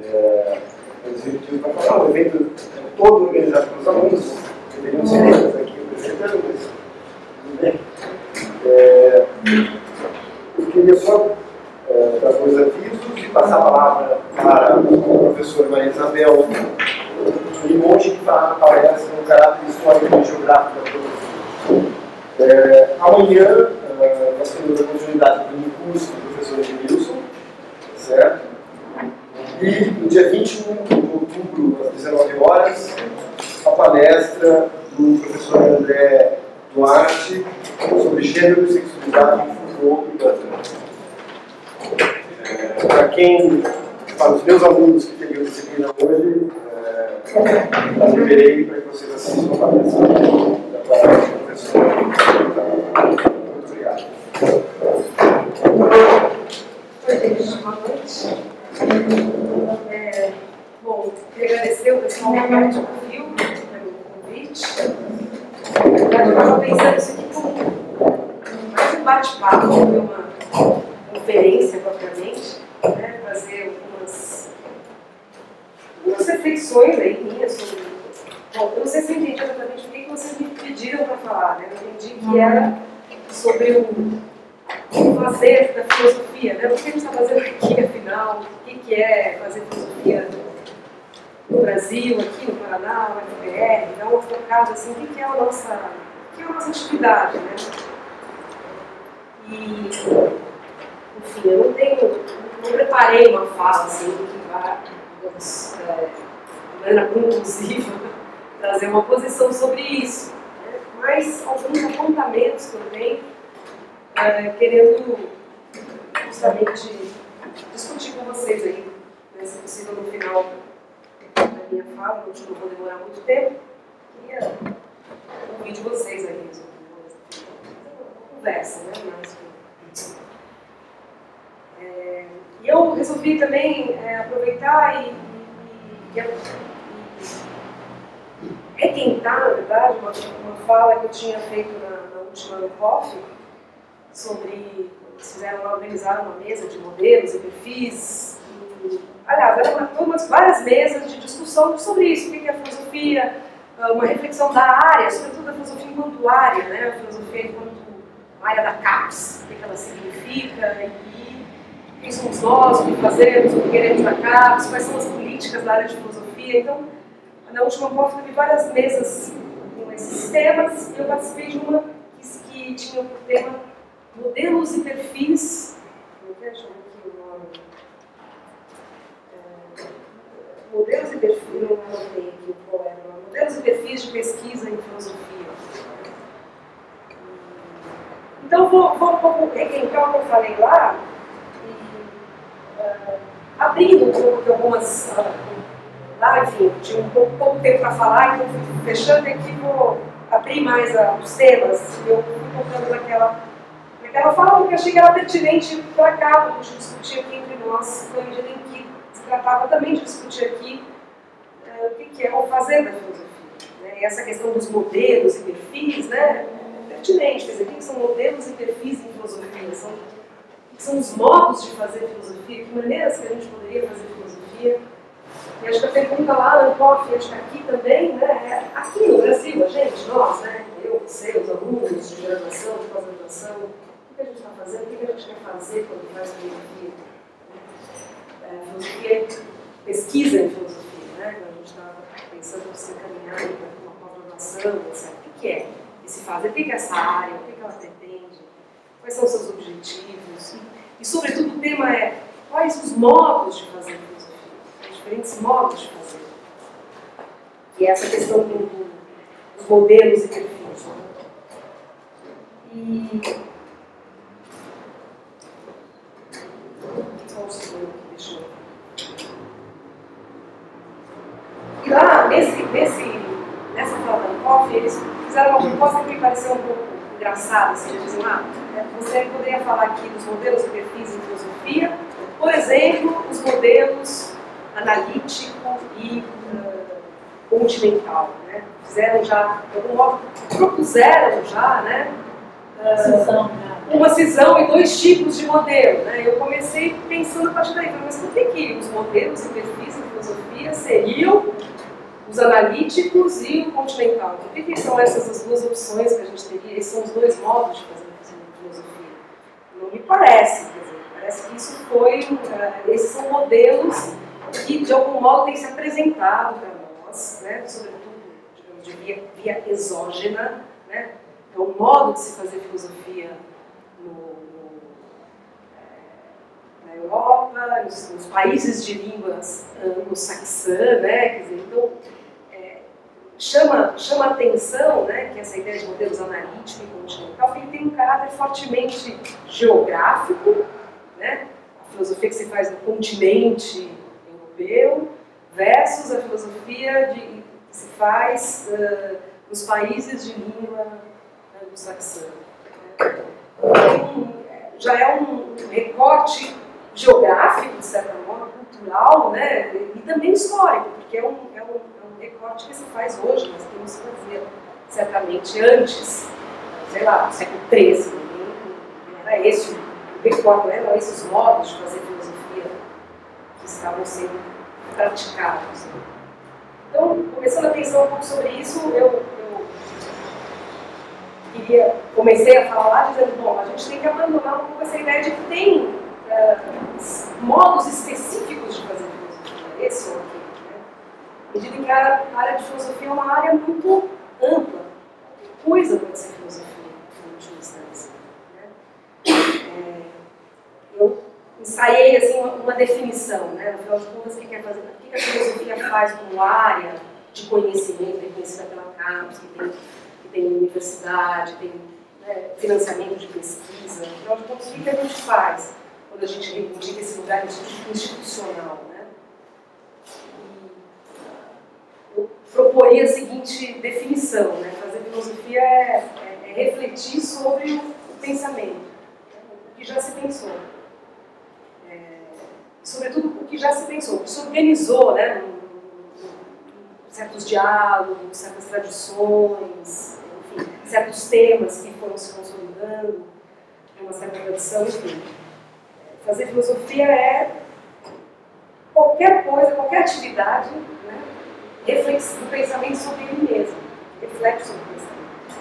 Para falar, um evento todo organizado pelos alunos, deveriam ser eles aqui apresentando, mas tudo bem. Eu queria só dar dois avisos e passar a palavra para o professor Maria Isabel Limonge, que fará uma palestra no caráter histórico e geográfico da produção. Amanhã, nós temos a continuidade do curso do professor Edmilson, certo? E no dia 21 de outubro, às 19 horas, a palestra do professor André Duarte sobre gênero, sexualidade, futebol e dança. Para os meus alunos que teriam disciplina hoje, eu liberei para que vocês assistam a palestra da professora. Muito obrigado. Oi, gente, boa noite. Bom, queria agradecer o pessoal da parte do Fio pelo convite. Na verdade, eu estava pensando isso aqui como mais um bate-papo, uma conferência propriamente, né, fazer algumas reflexões aí minhas sobre. Bom, eu não sei se eu entendi exatamente o que vocês me pediram para falar, né? Eu entendi que era sobre o fazer da filosofia, né? O que a gente está fazendo aqui, afinal, o que é fazer filosofia no Brasil, aqui no Paraná, na UFPR, dar uma focada assim, o que é a nossa atividade, né? E, enfim, eu não preparei uma fala assim, que vai, digamos, de maneira conclusiva, trazer uma posição sobre isso, né? Mas alguns apontamentos também, querendo justamente discutir com vocês aí, né, se possível no final da minha fala, não vou demorar muito tempo, queria ouvir de vocês aí, uma conversa, né? E eu resolvi também aproveitar e requentar, na verdade, uma fala que eu tinha feito na última COF, sobre, eles organizaram uma mesa de modelos e perfis, aliás, eram várias mesas de discussão sobre isso, o que é a filosofia, uma reflexão da área, sobretudo a filosofia enquanto área, né? A filosofia enquanto área da CAPES, o que ela significa, e quem somos nós, o que fazemos, o que queremos na CAPES, quais são as políticas da área de filosofia. Então, na última COF teve várias mesas com esses temas, e eu participei de uma que tinha por tema modelos e perfis. Deixa eu ver aqui o nome. Modelos e perfis, não anotei aqui qual era o nome. Modelos e perfis de pesquisa em filosofia. Então, vou requentar o que eu falei lá, e, abrindo um pouco de algumas. Lá, enfim, tinha pouco tempo para falar, então fui fechando e aqui vou abrir mais os temas. Eu fui colocando naquela fala, porque achei que era pertinente para cá, para a gente discutir aqui entre nós, na medida em que se tratava também de discutir aqui o que é o fazer da filosofia. Né? E essa questão dos modelos e perfis, né, é pertinente. Quer dizer, o que são modelos e perfis em filosofia? O que são os modos de fazer filosofia? Que maneiras que a gente poderia fazer filosofia? E acho que a pergunta lá no COF, acho que aqui também, né, é aqui no Brasil, a gente, nós, né, eu, você, os alunos de graduação, de pós-graduação, o que a gente está fazendo, o que a gente quer fazer quando faz filosofia? Filosofia, pesquisa em filosofia, né, quando a gente está pensando em se encaminhar para uma pós-graduação, etc. O que é esse fazer? O que é essa área? O que ela pretende? Quais são os seus objetivos? E sobretudo, o tema é quais os modos de fazer filosofia? Diferentes modos de fazer. E essa questão dos modelos e perfis. E. Só um segundo aqui, deixa eu. E lá, nessa fala da COF, eles fizeram uma proposta que me pareceu um pouco engraçada. Assim, eles diziam, você poderia falar aqui dos modelos e perfis em filosofia, por exemplo, os modelos analítico e continental, né? Fizeram já, de algum modo, propuseram já, né? uma cisão e dois tipos de modelo, né? Eu comecei pensando a partir daí, mas por que os modelos e perfis em filosofia seriam os analíticos e o continental? Por que são essas as duas opções que a gente teria? Esses são os dois modos de fazer filosofia? Não me parece, quer dizer, parece que isso foi, esses são modelos que de algum modo têm se apresentado para nós, né? Sobretudo, digamos, de via exógena, né? Então, o modo de se fazer filosofia na Europa, nos países de línguas anglo-saxã, né? Quer dizer, então, chama a atenção, né, que essa ideia de modelos analítico e continental, que ele tem um caráter fortemente geográfico, né? A filosofia que se faz no continente europeu versus a filosofia que se faz nos países de língua anglo-saxã. Então, já é um recorte geográfico, de certa forma, cultural, né, e também histórico, porque é um recorte que se faz hoje, mas temos que fazer, certamente, antes, sei lá, do século XIII. Não era esse o recorte, não eram esses modos de fazer filosofia que estavam sendo praticados. Então, começando a pensar um pouco sobre isso, eu comecei a falar lá dizendo, bom, a gente tem que abandonar um pouco essa ideia de que tem modos específicos de fazer filosofia. Esse é o que, né? À medida que a área de filosofia é uma área muito ampla, coisa pode ser filosofia, em última instância, né? Eu ensaiei assim, uma definição, né? Afinal de contas, o que a filosofia faz como área de conhecimento, reconhecida pela CAPES, que tem universidade, tem, né, financiamento de pesquisa. Afinal de contas, o que a gente faz quando a gente reivindica esse lugar institucional, né? Eu proporia a seguinte definição, né? Fazer filosofia é refletir sobre o pensamento, o que já se pensou. Sobretudo o que já se pensou, o que se organizou, né? Certos diálogos, certas tradições, enfim, certos temas que foram se consolidando, uma certa tradição, enfim. Fazer filosofia é qualquer coisa, qualquer atividade, né, do pensamento sobre ele mesmo, reflexo sobre o pensamento.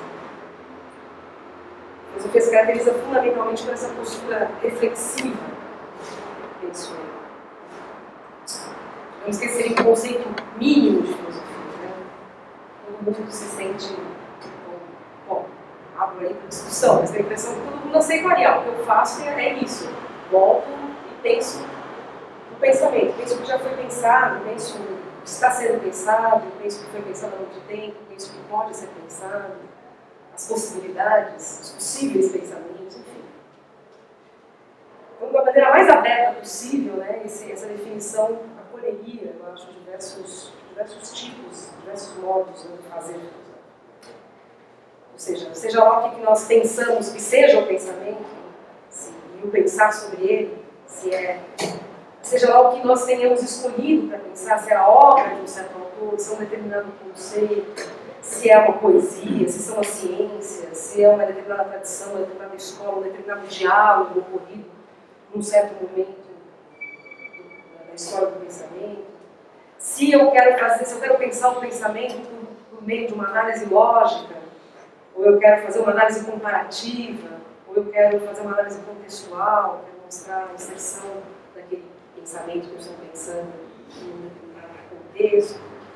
A filosofia se caracteriza fundamentalmente por essa postura reflexiva, penso eu. Vamos esquecer o conceito mínimo de filosofia, né? Todo mundo se sente, bom, abro aí para discussão, mas tenho a impressão que todo mundo aceitaria. O que eu faço é isso. Volto e penso no pensamento. Penso o que já foi pensado, penso o que está sendo pensado, penso o que foi pensado há muito tempo, penso o que pode ser pensado, as possibilidades, os possíveis pensamentos, enfim. Então, da maneira mais aberta possível, né, essa definição acolheria, eu acho, diversos tipos, diversos modos, né, de fazer. Ou seja lá o que nós pensamos que seja o pensamento, e o pensar sobre ele, seja lá o que nós tenhamos escolhido para pensar, se é a obra de um certo autor, se é um determinado conceito, se é uma poesia, se são as ciências, se é uma determinada tradição, uma determinada escola, um determinado diálogo ocorrido num certo momento da história do pensamento. Se eu quero pensar o pensamento por meio de uma análise lógica, ou eu quero fazer uma análise comparativa, ou eu quero fazer uma análise contextual, quero mostrar a inserção daquele pensamento que eu estou pensando em um determinado contexto.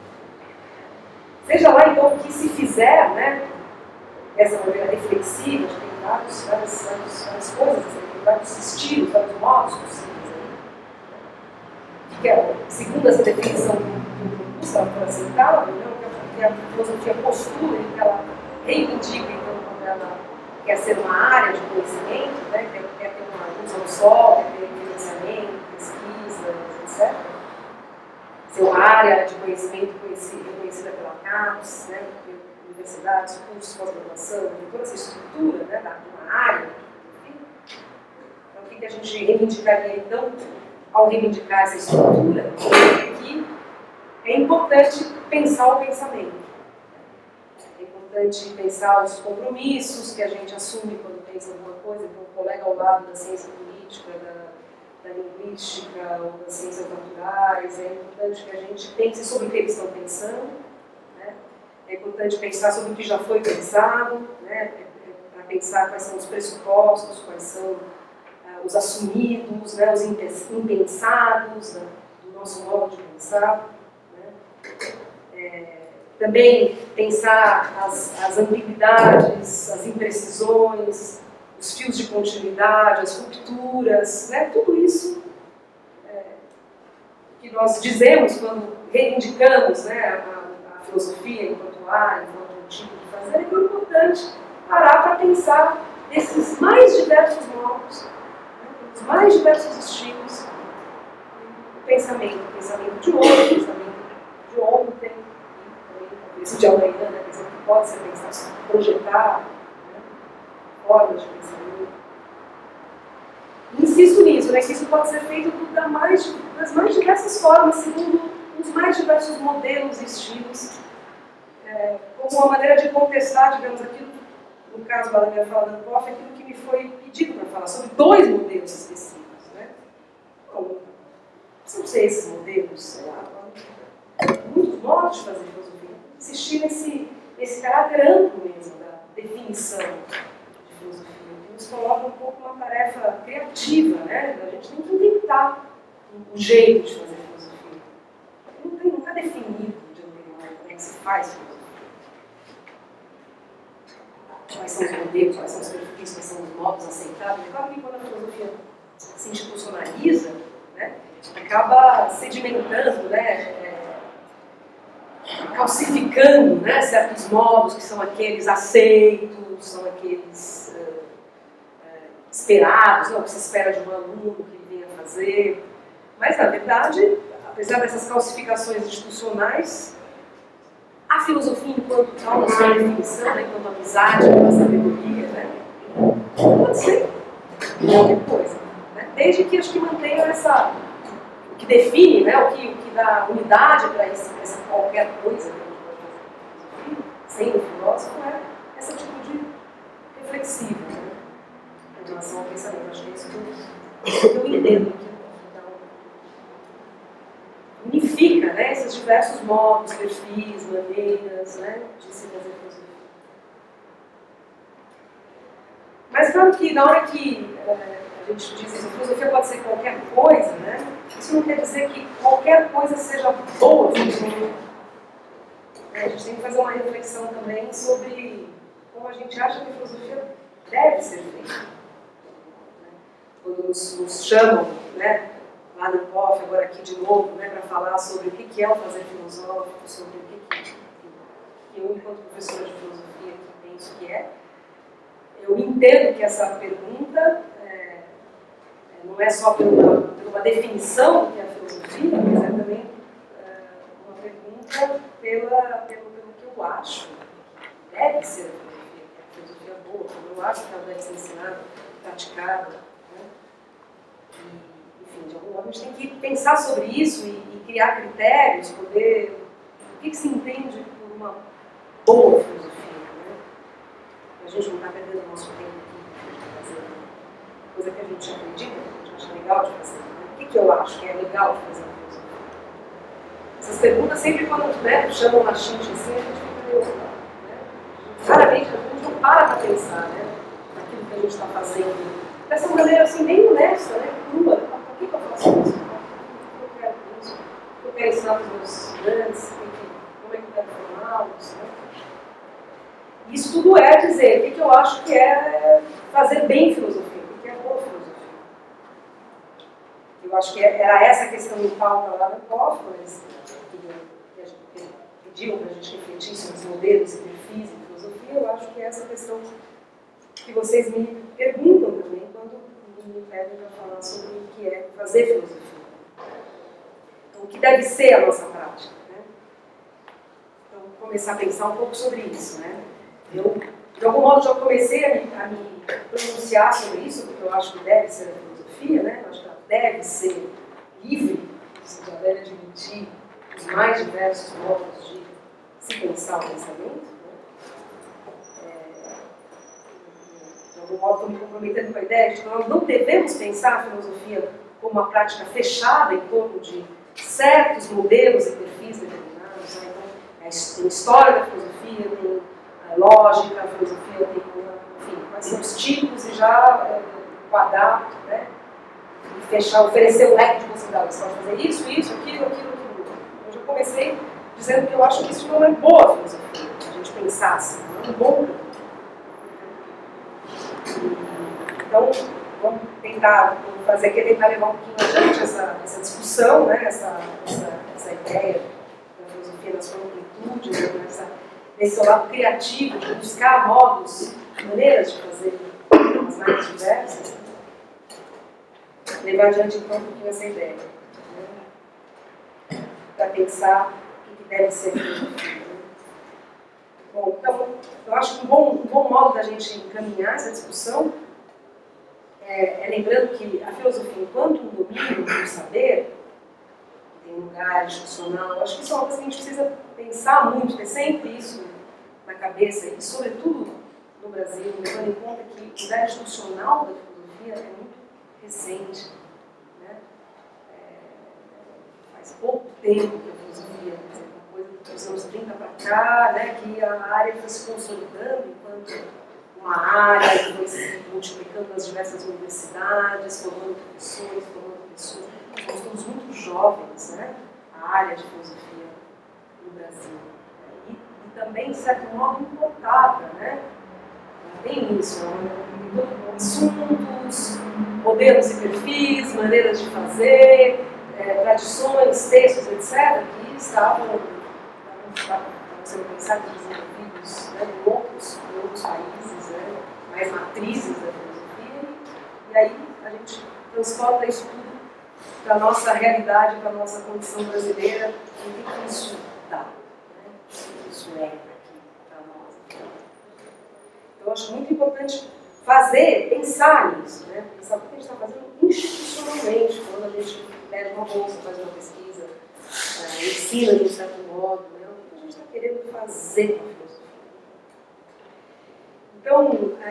Seja lá, então, o que se fizer, né, dessa maneira reflexiva, tem várias coisas, tem vários estilos, vários modos possíveis. Que é, segundo essa definição do Gustavo aceitável, né, que a filosofia postura, que ela reivindica, então, quando ela quer ser uma área de conhecimento, né, quer ter uma luz ao sol, quer ter financiamento, pesquisa, etc. Ser uma área de conhecimento reconhecida pela CAPES, né, universidades, cursos, pós-graduação, toda essa estrutura, né, de uma área. Enfim. Então, o que a gente reivindicaria, então, ao reivindicar essa estrutura, é que é importante pensar o pensamento. É importante pensar os compromissos que a gente assume quando pensa alguma coisa, então o colega ao lado da ciência política, da linguística ou das ciências naturais, é importante que a gente pense sobre o que eles estão pensando, né? É importante pensar sobre o que já foi pensado, né? Para pensar quais são os pressupostos, quais são os assumidos, né? Os impensados, né? Do nosso modo de pensar. Né? Também pensar as ambiguidades, as imprecisões, os fios de continuidade, as rupturas, né? Tudo isso que nós dizemos quando reivindicamos, né, a filosofia enquanto área, enquanto um tipo de fazer, é que é importante parar para pensar nesses mais diversos modos, né, os mais diversos estilos do pensamento de hoje, pensamento de ontem, talvez de amanhã, né, pensamento que pode ser pensado, projetar, né, formas de pensamento. Insisto nisso, né, que isso pode ser feito das mais diversas formas, segundo os mais diversos modelos e estilos, como uma maneira de contestar, digamos, aquilo, no caso da minha fala da Koff, aquilo que me foi pedido para falar, sobre 2 modelos específicos. Né? Bom, são 6 modelos, sei lá, muitos modos de fazer filosofia. Existir esse caráter amplo mesmo da definição de filosofia. Nos coloca um pouco uma tarefa criativa, né? A gente tem que inventar um jeito de fazer filosofia. Não está definido de antemão como é que se faz filosofia. Quais são os modelos, quais são os perfis, quais são os modos aceitáveis. Claro que quando a filosofia se institucionaliza, né, acaba sedimentando, né, calcificando, né, certos modos que são aqueles aceitos, são aqueles esperados, não, o que se espera de um aluno que ele venha fazer. Mas, na verdade, apesar dessas calcificações institucionais, a filosofia enquanto tal, na sua definição, né, enquanto amizade, enquanto sabedoria, né, pode ser qualquer coisa. Né? Desde que acho que mantenha essa... o que define, né, o que dá unidade para essa qualquer coisa que a gente pode fazer, sendo filósofo, é essa atitude reflexiva, né, em relação ao pensamento. Acho que é isso que eu entendo aqui. Unifica, né, esses diversos modos, perfis, maneiras, né, de se fazer filosofia. Mas claro que na hora que a gente diz que a filosofia pode ser qualquer coisa, né, isso não quer dizer que qualquer coisa seja boa filosofia. A gente tem que fazer uma reflexão também sobre como a gente acha que a filosofia deve ser feita. Quando nos chamam, né, lá no Koff, agora aqui de novo, né, para falar sobre o que é o fazer filosófico, sobre o que eu, enquanto professora de filosofia, que penso que é. Eu entendo que essa pergunta não é só por uma definição do que é a filosofia, mas é também uma pergunta pelo que eu acho que deve ser a filosofia boa, como eu acho que ela deve ser ensinada, praticada. Enfim, de algum modo a gente tem que pensar sobre isso e criar critérios, poder... O que se entende por uma boa filosofia, né? A gente não está perdendo o nosso tempo aqui fazer coisa que a gente acredita, que a gente acha legal de fazer. Né? O que eu acho que é legal de fazer na filosofia? Essas perguntas sempre quando, né, chamam na xincha assim, a gente fica meio... Né? Raramente a gente não para pensar, né, naquilo que a gente está fazendo. Dessa maneira assim, bem honesta, né, crua. Por que eu faço isso? Por que eu quero isso? O que eu quero ensinar para os meus estudantes? Como é que eu quero formá-los? Né? Isso tudo é dizer o que eu acho que é fazer bem filosofia, o que é boa filosofia. Eu acho que era essa a questão em pauta lá no Koff, que pediam para a gente refletir sobre os modelos e perfis em filosofia. Eu acho que é essa questão que vocês me perguntam também quando me pedem para falar sobre o que é fazer filosofia. Então, o que deve ser a nossa prática, né? Então, vou começar a pensar um pouco sobre isso, né? Eu, de algum modo, já comecei a me pronunciar sobre isso, porque eu acho que deve ser a filosofia, né? Eu acho que ela deve ser livre, você já deve admitir os mais diversos modos de se pensar o pensamento. De algum modo estou me comprometendo com a ideia de que nós não devemos pensar a filosofia como uma prática fechada em torno de certos modelos e perfis determinados. Né? Então, tem história da filosofia, tem lógica, a filosofia tem, enfim, quais são os tipos e já quadrar, né? E fechar, oferecer um leque de possibilidades. Você pode fazer isso, aquilo. Eu já comecei dizendo que eu acho que isso não é boa filosofia, a gente pensar assim, não é bom. Então, vamos tentar levar um pouquinho adiante essa discussão, né? essa ideia da filosofia na sua amplitude, né? Nesse seu lado criativo, de buscar modos, maneiras de fazer as mais diversas, levar adiante então um pouquinho essa ideia, né? Para pensar o que deve ser filosofia. Bom, então, eu acho que um bom modo da gente encaminhar essa discussão é lembrando que a filosofia, enquanto um domínio do saber, que tem um lugar institucional, eu acho que isso é uma coisa que a gente precisa pensar muito, ter sempre isso na cabeça, e sobretudo no Brasil, levando em conta que o lugar institucional da filosofia é muito recente. Né? Faz pouco tempo que a filosofia, por exemplo, coisa dos anos 30 para cá, né, que a área foi se consolidando enquanto uma área que foi se multiplicando nas diversas universidades, formando professores, formando pessoas. Nós somos muito jovens, né, a área de filosofia no Brasil. E também, de certo modo, importada, né? Tem isso, tem assuntos, modelos e perfis, maneiras de fazer, tradições, textos, etc., que estavam sendo pensados e desenvolvidos, né, em outros países, né, mais matrizes da filosofia, e aí a gente transporta isso tudo para a nossa realidade, para a nossa condição brasileira, e o que isso dá, né? O que isso é aqui para nós. Então, eu acho muito importante pensar nisso, né? Pensar o que a gente está fazendo institucionalmente, quando a gente pede uma bolsa, faz uma pesquisa, ensina de um certo modo, né? O que a gente está querendo fazer com a filosofia. Então,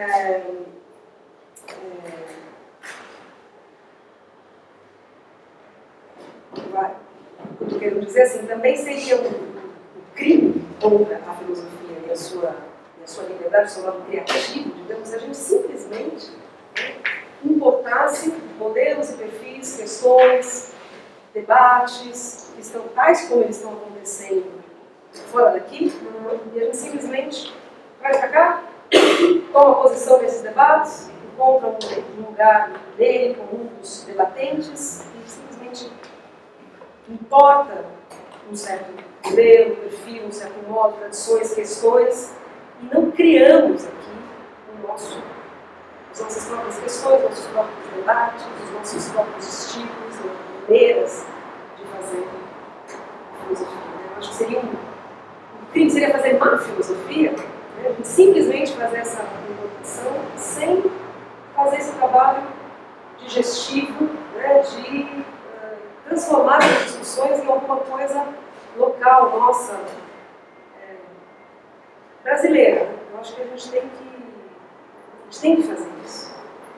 o que eu estou querendo dizer assim, também seria um crime contra a filosofia e a sua liberdade, o seu lado criativo, digamos, a gente simplesmente importasse modelos e perfis, questões, debates, que estão tais como eles estão acontecendo fora daqui, e a gente simplesmente vai para cá, toma posição nesses debates, encontra um lugar nele como um dos debatentes e simplesmente importa um certo modelo, perfil, um certo modo, tradições, questões, e não criamos aqui as nossas próprias questões, os nossos próprios debates, os nossos próprios estilos, maneiras de fazer filosofia. Eu acho que seria um crime seria fazer má filosofia, né? Simplesmente fazer essa importação sem fazer esse trabalho digestivo, né? De transformar as discussões em alguma coisa local, nossa, brasileira. Eu acho que a gente tem que fazer isso.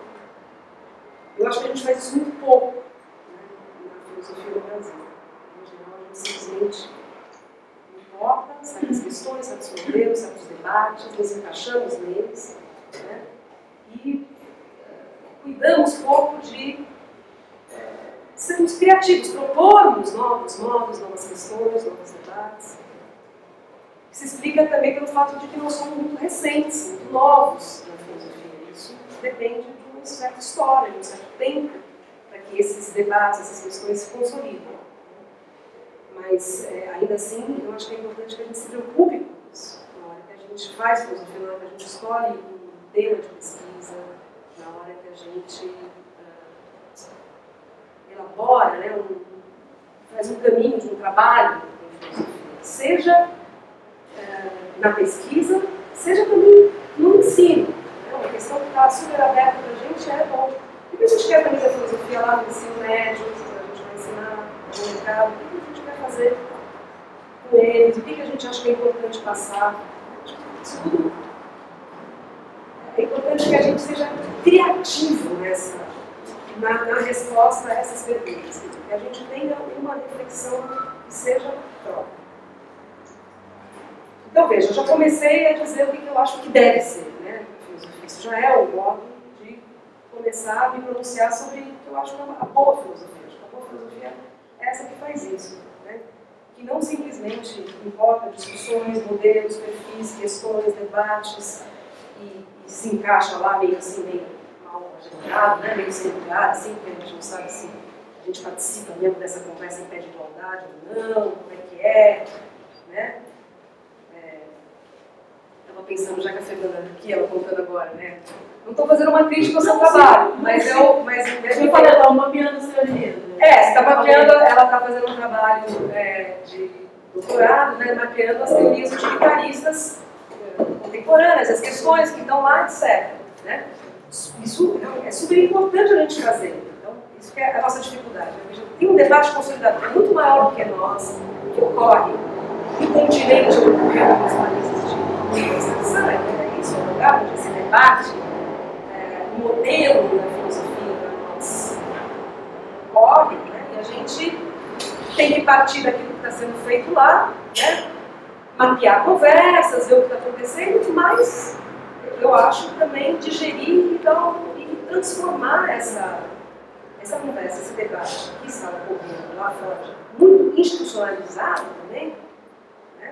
Eu acho que a gente faz isso muito pouco, né, na filosofia do Brasil. Em geral, a gente simplesmente importa certas questões, certos modelos, certos debates, nos encaixamos neles, né, e cuidamos pouco de sermos criativos, propormos novos modos, novas questões, novos debates. Se explica também pelo fato de que nós somos muito recentes, muito novos na filosofia. Isso depende de uma certa história, de um certo tempo, para que esses debates, essas questões se consolidem. Mas, ainda assim, eu acho que é importante que a gente se preocupe com isso. Na hora que a gente faz filosofia, na hora que a gente escolhe um tema de pesquisa, na hora que a gente elabora, né, faz um caminho de um trabalho em filosofia. Seja na pesquisa, seja também no ensino. Uma questão que está super aberta para a gente bom, o que a gente quer também da filosofia lá no ensino médio, que a gente vai ensinar no mercado, o que a gente quer fazer com eles, o que a gente acha que é importante passar. Isso tudo é importante que a gente seja criativo na resposta a essas perguntas, que a gente tenha uma reflexão que seja própria. Então, veja, eu já comecei a dizer o que eu acho que deve ser, né? Isso já é o modo de começar a me pronunciar sobre o que eu acho que é a boa filosofia. Acho que a boa filosofia é essa que faz isso, né? Que não simplesmente importa discussões, modelos, perfis, questões, debates, e se encaixa lá meio assim, meio mal agendado, né? Meio sem lugar, assim, porque a gente não sabe se a gente participa mesmo dessa conversa em pé de igualdade ou não, como é que é, né? Estava pensando, já que a Fernanda aqui, ela contando agora, né? Não estou fazendo uma crítica ao seu trabalho, mas eu falei, ela está mapeando o seu livro. Você está mapeando, ela está fazendo um trabalho de doutorado, né? Mapeando as teorias utilitaristas contemporâneas, as questões que estão lá, etc. Né? Isso é super importante a gente fazer. Então, isso que é a nossa dificuldade. Tem um debate consolidado que é muito maior do que nós, que ocorre no continente europeu, nos países de expansão, é isso, é o lugar onde esse debate, o modelo da filosofia da nossa ocorre, né? E a gente tem que partir daquilo que está sendo feito lá, né? Mapear conversas, ver o que está acontecendo, mas eu acho também digerir e transformar essa conversa, esse debate que está ocorrendo lá fora, muito institucionalizado também, né?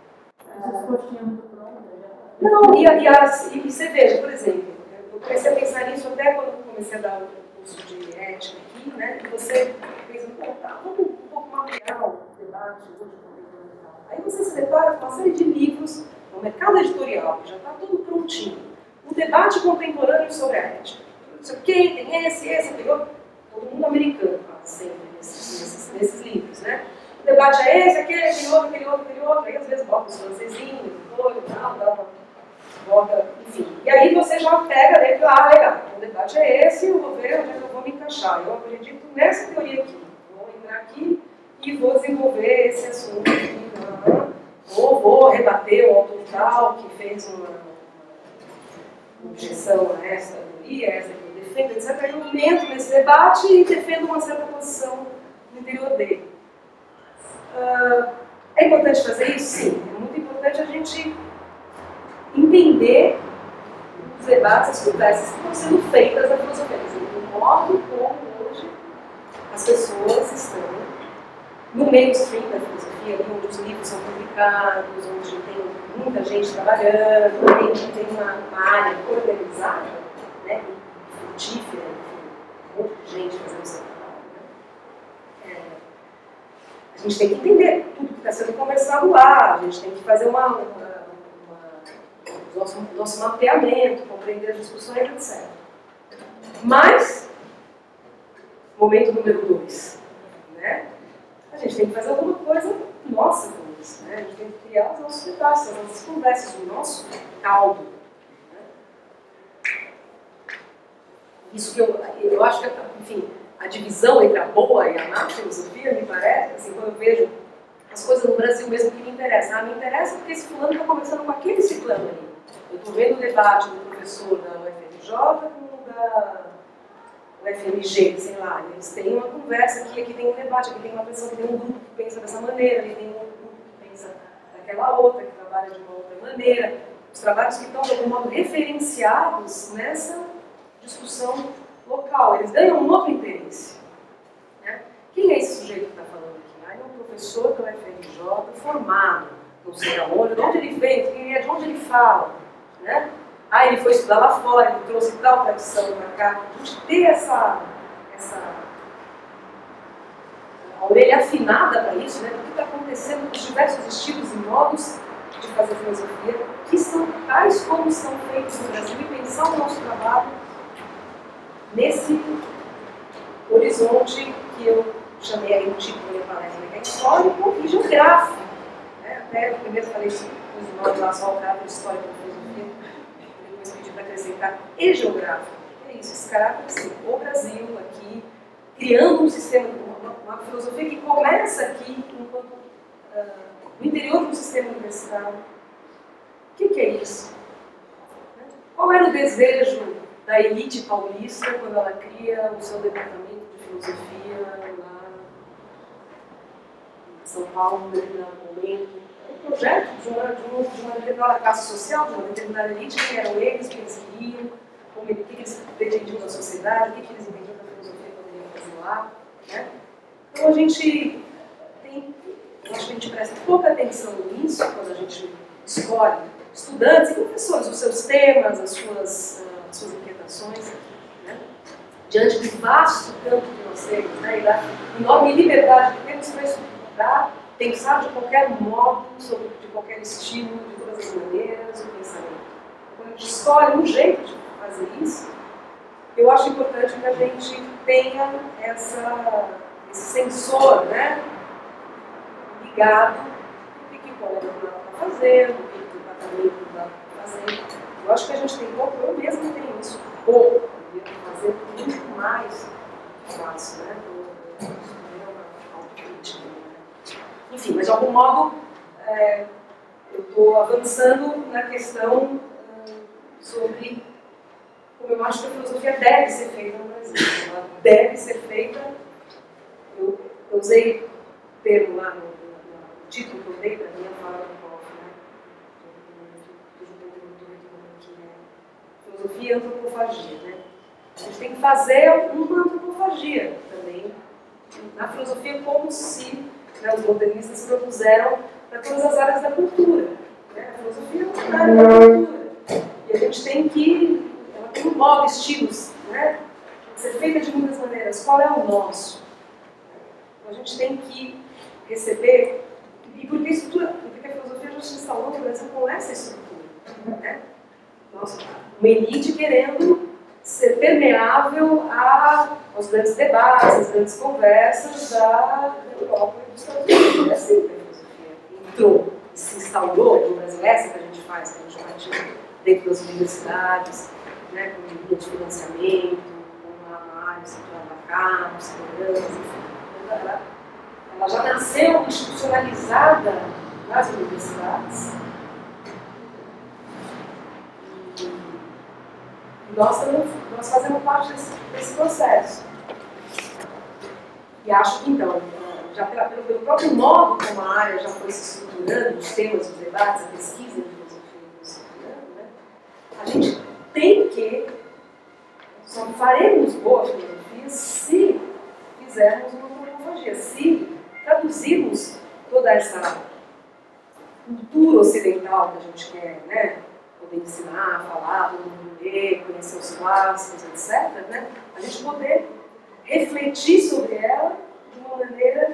Não, e você veja, por exemplo, eu comecei a pensar nisso até quando comecei a dar o curso de ética aqui, né? Que você pensa, vamos um pouco mapear o debate hoje. Aí você se depara com uma série de livros no mercado editorial, que já está tudo prontinho. Um debate contemporâneo sobre a ética. Não sei o que, tem esse, aquele outro. Todo mundo americano, sempre, nesses livros, né? O debate é esse, aquele outro. Aí às vezes bota os francesinhos, e tal, bota, enfim. E aí você já pega dentro, legal, o debate é esse, eu vou ver onde é que eu vou me encaixar. Eu acredito nessa teoria aqui. Vou entrar aqui e vou desenvolver esse assunto aqui. Ou vou rebater o autor tal que fez uma objeção a essa teoria, essa que eu defendo, etc. Aí eu entro nesse debate e defendo uma certa posição no interior dele. É importante fazer isso? Sim. É muito importante a gente entender os debates, as conversas que estão sendo feitas na filosofia. O modo como hoje as pessoas estão no mainstream da filosofia, onde os livros são publicados, onde tem muita gente trabalhando, onde tem uma área organizada, né, frutífera, um monte de gente fazendo seu trabalho. Né? A gente tem que entender tudo que está sendo conversado lá, a gente tem que fazer nosso mapeamento, compreender as discussões, etc. Mas, momento número 2, né? A gente tem que fazer alguma coisa nossa com isso, né? A gente tem que criar os nossos debates, as nossas conversas, o nosso caldo. Né? Isso que eu acho que, enfim, a divisão entre a boa e a má filosofia, me parece, assim, quando eu vejo as coisas no Brasil mesmo que me interessam. Me interessa porque esse fulano está conversando com aquele ciclano ali. Eu estou vendo o debate do professor da UFRJ com o da FMG, sei lá, eles têm uma conversa aqui tem um debate, aqui tem uma pessoa que tem um grupo que pensa dessa maneira, ali tem um outro grupo que pensa daquela outra, que trabalha de uma outra maneira. Os trabalhos que estão, de algum modo, referenciados nessa discussão local, eles ganham um outro interesse. Né? Quem é esse sujeito que está falando aqui? Ele é um professor da UFRJ, formado, não sei aonde, de onde ele veio, quem é, de onde ele fala. Né? Ele foi estudar lá fora, ele trouxe tal tradição para cá. A gente ter essa a orelha afinada para isso, né? O que está acontecendo com os diversos estilos e modos de fazer filosofia, que são tais como são feitos no Brasil, e pensar o nosso trabalho nesse horizonte que eu chamei aí no título da minha palestra, que é histórico e geográfico. Né? Até eu primeiro falei isso, pus o nome lá só o caráter histórico da filosofia, depois pedi para acrescentar e geográfico. É isso, esse caráter assim, o Brasil aqui, criando um sistema, uma filosofia que começa aqui, enquanto no interior do sistema universitário. O que é isso? Qual era o desejo da elite paulista quando ela cria o seu departamento de filosofia lá em São Paulo, em determinado momento? Um projeto de uma determinada classe social, de uma determinada elite, quem eram eles, o que eles queriam, o que eles pretendiam da sociedade, o que eles entendiam da filosofia que poderiam fazer lá. Né? Então a gente tem, eu acho que a gente presta pouca atenção nisso quando a gente escolhe estudantes e professores, os seus temas, as suas inquietações, né? Diante do vasto campo que nós temos, né? E da enorme liberdade que temos para estudar, pensar de qualquer modo, de qualquer estilo, de todas as maneiras, o pensamento. Quando a gente escolhe um jeito de fazer isso, eu acho importante que a gente tenha esse sensor, né? Ligado no que o colega está fazendo, o que o departamento está fazendo. Eu acho que a gente tem pouco, eu mesmo tenho isso pouco, eu devo fazer muito mais que faço, né? Isso é uma autocrítica, né? Enfim, mas de algum modo eu estou avançando na questão sobre como eu acho que a filosofia deve ser feita no Brasil. Ela deve ser feita, eu usei o termo lá no título que eu dei para a minha fala do prof, né? Filosofia e antropofagia, né? A gente tem que fazer uma antropofagia também na filosofia, como se, né, os modernistas propuseram para todas as áreas da cultura. Né? A filosofia é uma área da cultura. E a gente tem que, ela tem 9 estilos, né? Ser feita de muitas maneiras. Qual é o nosso? Então, a gente tem que receber. E porque a filosofia já se instalou no Brasil com essa estrutura. Né? Nossa, uma elite querendo ser permeável aos grandes debates, às grandes conversas da Europa e dos Estados Unidos. É assim que a filosofia entrou e se instaurou no Brasil. Essa que a gente faz, que a gente pratica dentro das universidades, né, com linha de financiamento, com uma análise de mercados, programas, enfim. Ela já nasceu institucionalizada nas universidades. E nós fazemos parte desse processo. E acho que, então, já pelo próprio modo como a área já foi se estruturando, os temas, os debates, a pesquisa em filosofia, né, a gente tem que, só faremos boa filosofia se fizermos uma antropofagia, se traduzirmos toda essa cultura ocidental que a gente quer, né? Poder ensinar, falar, todo mundo ler, conhecer os clássicos, etc., né? A gente poder refletir sobre ela de uma maneira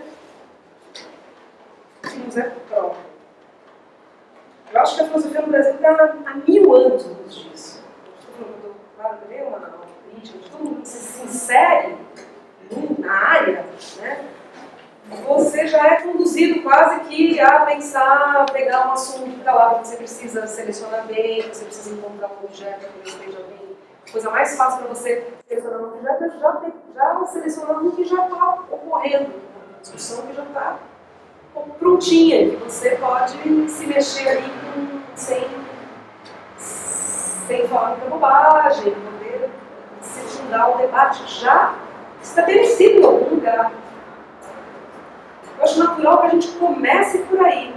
que nos é própria. Eu acho que a filosofia no Brasil está há 1000 anos disso. Claro, também uma autocrítica, de todo mundo que se insere na área, né? Você já é conduzido quase que a pensar, a pegar um assunto de palavra que você precisa selecionar bem, você precisa encontrar um objeto que esteja bem. A coisa mais fácil para você selecionar um objeto é já selecionar um que já está ocorrendo, uma discussão que já está prontinha, que você pode se mexer ali sem falar muita bobagem, poder se fundar um debate já estabelecido em algum lugar. Eu acho natural que a gente comece por aí,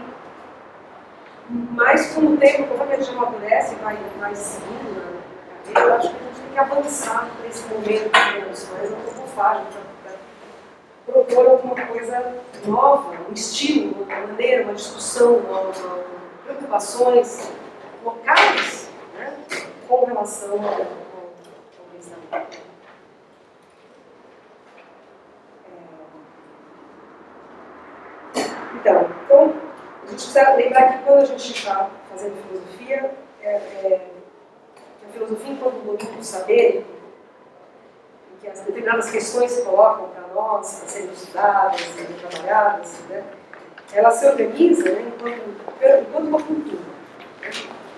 mas com o tempo, conforme a gente amadurece e vai seguindo na carreira, eu acho que a gente tem que avançar para esse momento mais antropofágico, para propor alguma coisa nova, um estilo, uma maneira, uma discussão nova, preocupações locais, né, com relação ao pensamento. Então, a gente precisa lembrar que quando a gente está fazendo filosofia, a filosofia enquanto domínio do saber, em que as determinadas questões se colocam para nós, para serem estudadas e trabalhadas, né, ela se organiza, né, enquanto uma cultura. Né?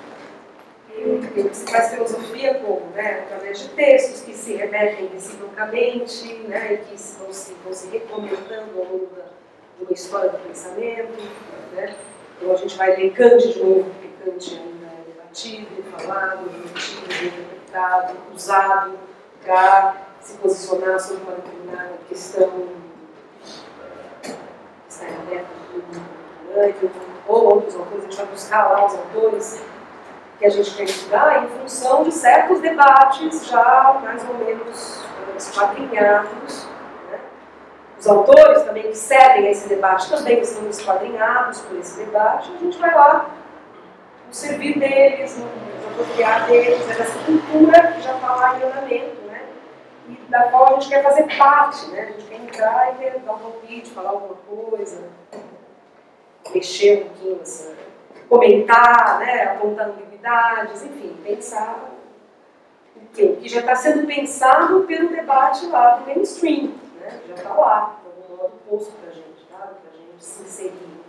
E você faz filosofia como? Né, através de textos que se remetem recíprocamente, né, e que vão se recomentando ao longo de uma história do pensamento, né? Então a gente vai ler Kant de novo, porque Kant ainda é discutido, falado, discutido, interpretado, usado para se posicionar sobre uma determinada questão que está em aberto ou outros autores, a gente vai buscar lá os autores que a gente quer estudar em função de certos debates já mais ou menos esquadrinhados. Né? Os autores também que servem a esse debate também estão esquadrinhados por esse debate, a gente vai lá nos servir deles, nos apropriar deles, dessa cultura que já está lá em andamento, né? E da qual a gente quer fazer parte, né? A gente quer entrar e quer dar um palpite, falar alguma coisa, mexer um pouquinho, assim, comentar, né? Apontar ambiguidades, enfim, pensar o que já está sendo pensado pelo debate lá do mainstream, né? Já está lá, de algum modo posto para a gente, tá? Para a gente se inserir.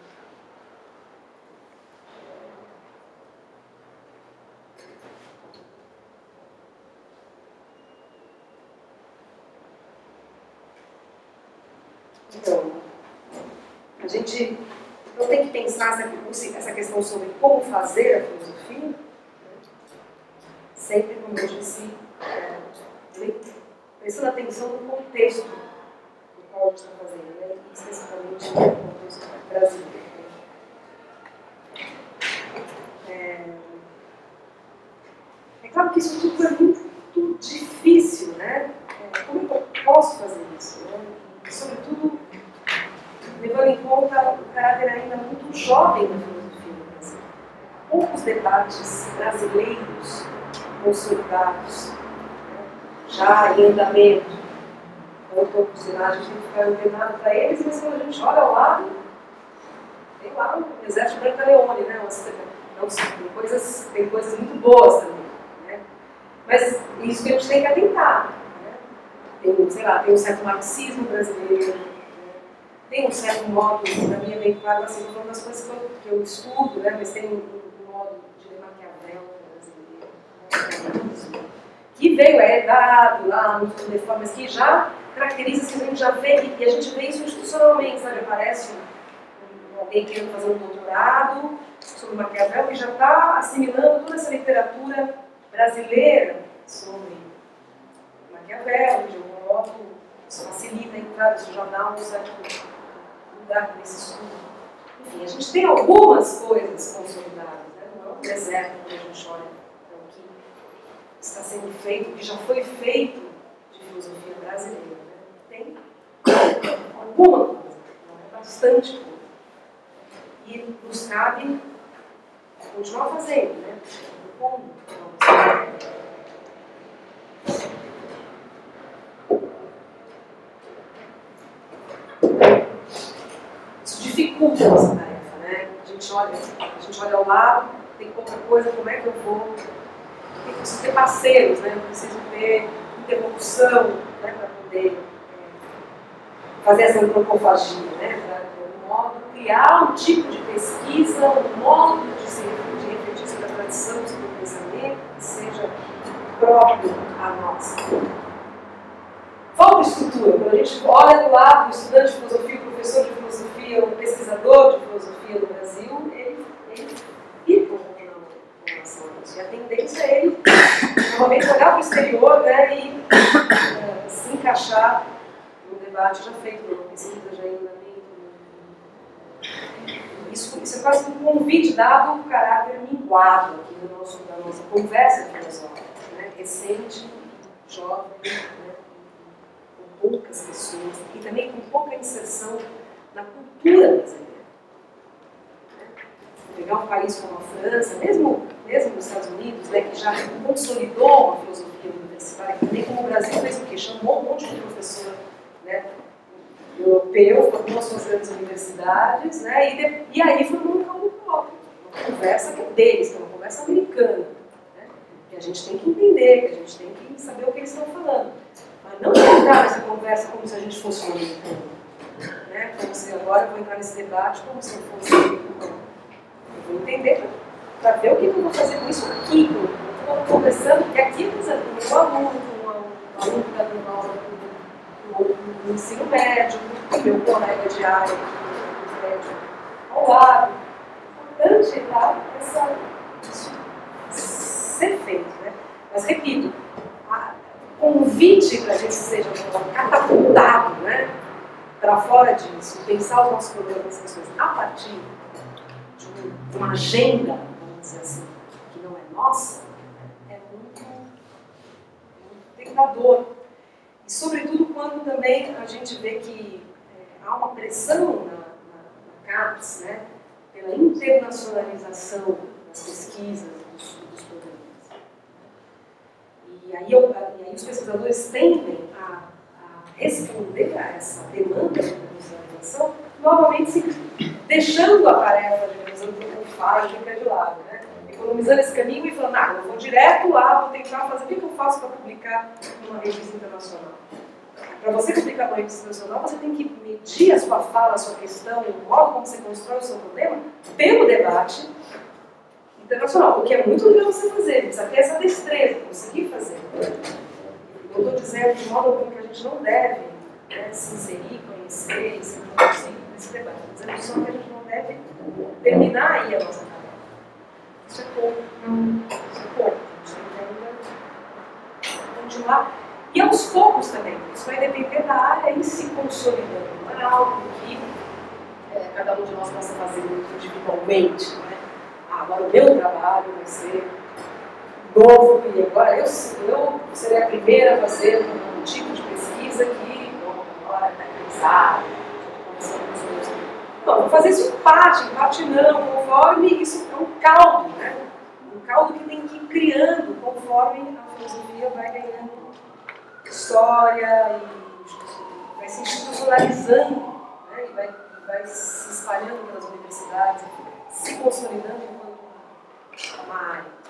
Então, a gente não tem que pensar essa questão sobre como fazer a filosofia, né? Sempre, como eu disse, prestando atenção no contexto do qual a gente está fazendo, né? Especificamente no contexto brasileiro. É claro que isso tudo é muito difícil, né? Como é que eu posso fazer isso? Né? E, sobretudo, levando em conta o caráter ainda muito jovem da filosofia no Brasil. Poucos debates brasileiros consolidados, né, já em andamento. Então, poucos debates, a gente tem que ficar antenado para eles, mas quando a gente olha ao lado, tem lá o Exército Branca Leone, né? Tem coisas muito boas também. Né? Mas isso que a gente tem que atentar. Né? Tem, sei lá, tem um certo marxismo brasileiro, tem um certo modo, para mim é bem claro, assim, uma das coisas que eu estudo, né, mas tem um modo de Maquiavel brasileiro, que veio herdado lá no Fundo de Formas, que já caracteriza, assim, a gente já vê, e a gente vê isso institucionalmente, sabe? Aparece alguém querendo fazer um doutorado sobre Maquiavel e já está assimilando toda essa literatura brasileira sobre Maquiavel, de algum modo, isso facilita a entrada do jornal no certo lugar nesse estudo. Enfim, a gente tem algumas coisas consolidadas, né? Não é um deserto quando a gente olha para o que está sendo feito, o que já foi feito de filosofia brasileira. Né? Tem alguma coisa, não é bastante coisa. E nos cabe continuar fazendo, né? Como? Isso dificulta a nossa tarefa, né? A gente olha ao lado, tem pouca coisa, como é que eu vou? Eu preciso ter parceiros, né? Eu preciso ter interlocução, né? Para poder fazer essa antropofagia, né? Para, de algum modo, criar um tipo de pesquisa, um modo de refletir sobre a tradição, sobre o pensamento, que seja próprio a nós. Falta estrutura. Quando a gente olha do lado do estudante de filosofia, o professor de filosofia, o pesquisador de filosofia no Brasil, ele fica um pouco na relação a isso. E a tendência é ele, normalmente, olhar para o exterior, né, e se encaixar no debate já feito, numa pesquisa já em andamento. Isso é quase um convite dado o caráter minguado aqui da nossa conversa filosófica, né, recente, jovem, né, poucas pessoas e também com pouca inserção na cultura brasileira. Pegar um país como a França, mesmo nos Estados Unidos, né, que já consolidou uma filosofia universitária, também como o Brasil fez o quê? Chamou um monte de professor, né, europeu, formou suas grandes universidades, né, e aí foi um campo próprio, uma conversa que é deles, que é uma conversa americana, né, que a gente tem que entender, que a gente tem que saber o que eles estão falando. Mas não entrar nessa conversa como se a gente fosse um americano, né? Como se agora eu vou entrar nesse debate como se eu fosse um americano. Eu vou entender para ver o que eu vou fazer com isso aqui. Eu estou conversando, porque aqui, por exemplo, um aluno que está dando aula no ensino médio, meu colega de área do médio ao lado. É importante dar isso ser feito, né? Mas, repito, o convite para a gente seja catapultado, né, para fora disso, pensar os nossos problemas e questões a partir de uma agenda, vamos dizer assim, que não é nossa, é muito tentador. E, sobretudo, quando também a gente vê que há uma pressão na CAPES, né, pela internacionalização das pesquisas, dos programas. E aí os pesquisadores tendem a responder a essa demanda de internacionalização, novamente se deixando a tarefa de revisão que fica de lado, né? Economizando esse caminho e falando, eu vou direto lá, vou tentar fazer o que eu faço para publicar numa revista internacional. Para você publicar numa revista internacional, você tem que medir a sua fala, a sua questão, o modo como você constrói o seu problema pelo debate internacional, o que é muito legal você fazer, precisa ter essa destreza, conseguir fazer. Eu estou dizendo de modo algum que a gente não deve, né, se inserir, conhecer e se introduzir nesse debate. Estou dizendo só que a gente não deve terminar aí a nossa tarefa. Isso é pouco. Isso é pouco. A gente tem que ainda continuar. E aos poucos também. Isso vai depender da área e se consolidando. Não é algo que cada um de nós possa fazer muito individualmente. Né? Agora o meu trabalho vai ser novo e agora eu serei a primeira a fazer um tipo de pesquisa que agora está realizada. Não, vou fazer isso em parte não, conforme isso é um caldo, né? Um caldo que tem que ir criando conforme a filosofia vai ganhando história e vai se institucionalizando, né? E vai se espalhando pelas universidades, se consolidando enquanto uma área.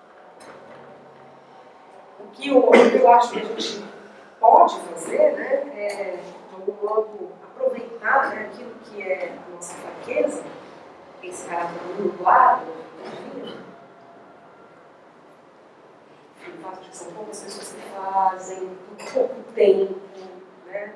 O que eu acho que a gente pode fazer, né, é, de algum modo, aproveitar, né, aquilo que é a nossa fraqueza, esse caráter nublado, o fato de que são poucas pessoas que fazem, em pouco tempo, né,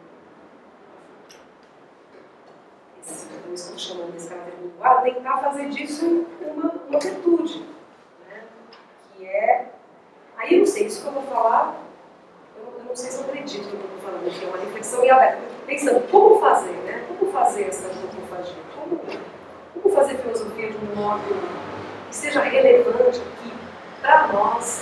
eu estou chamando desse caráter nublado, tentar fazer disso uma virtude, né, que é. Aí eu não sei, isso que eu vou falar, eu não sei se eu acredito no que eu estou falando, que é uma reflexão em aberto. Pensando, como fazer, né? Como fazer essa antropofagia? Como fazer filosofia de um modo que seja relevante aqui, para nós,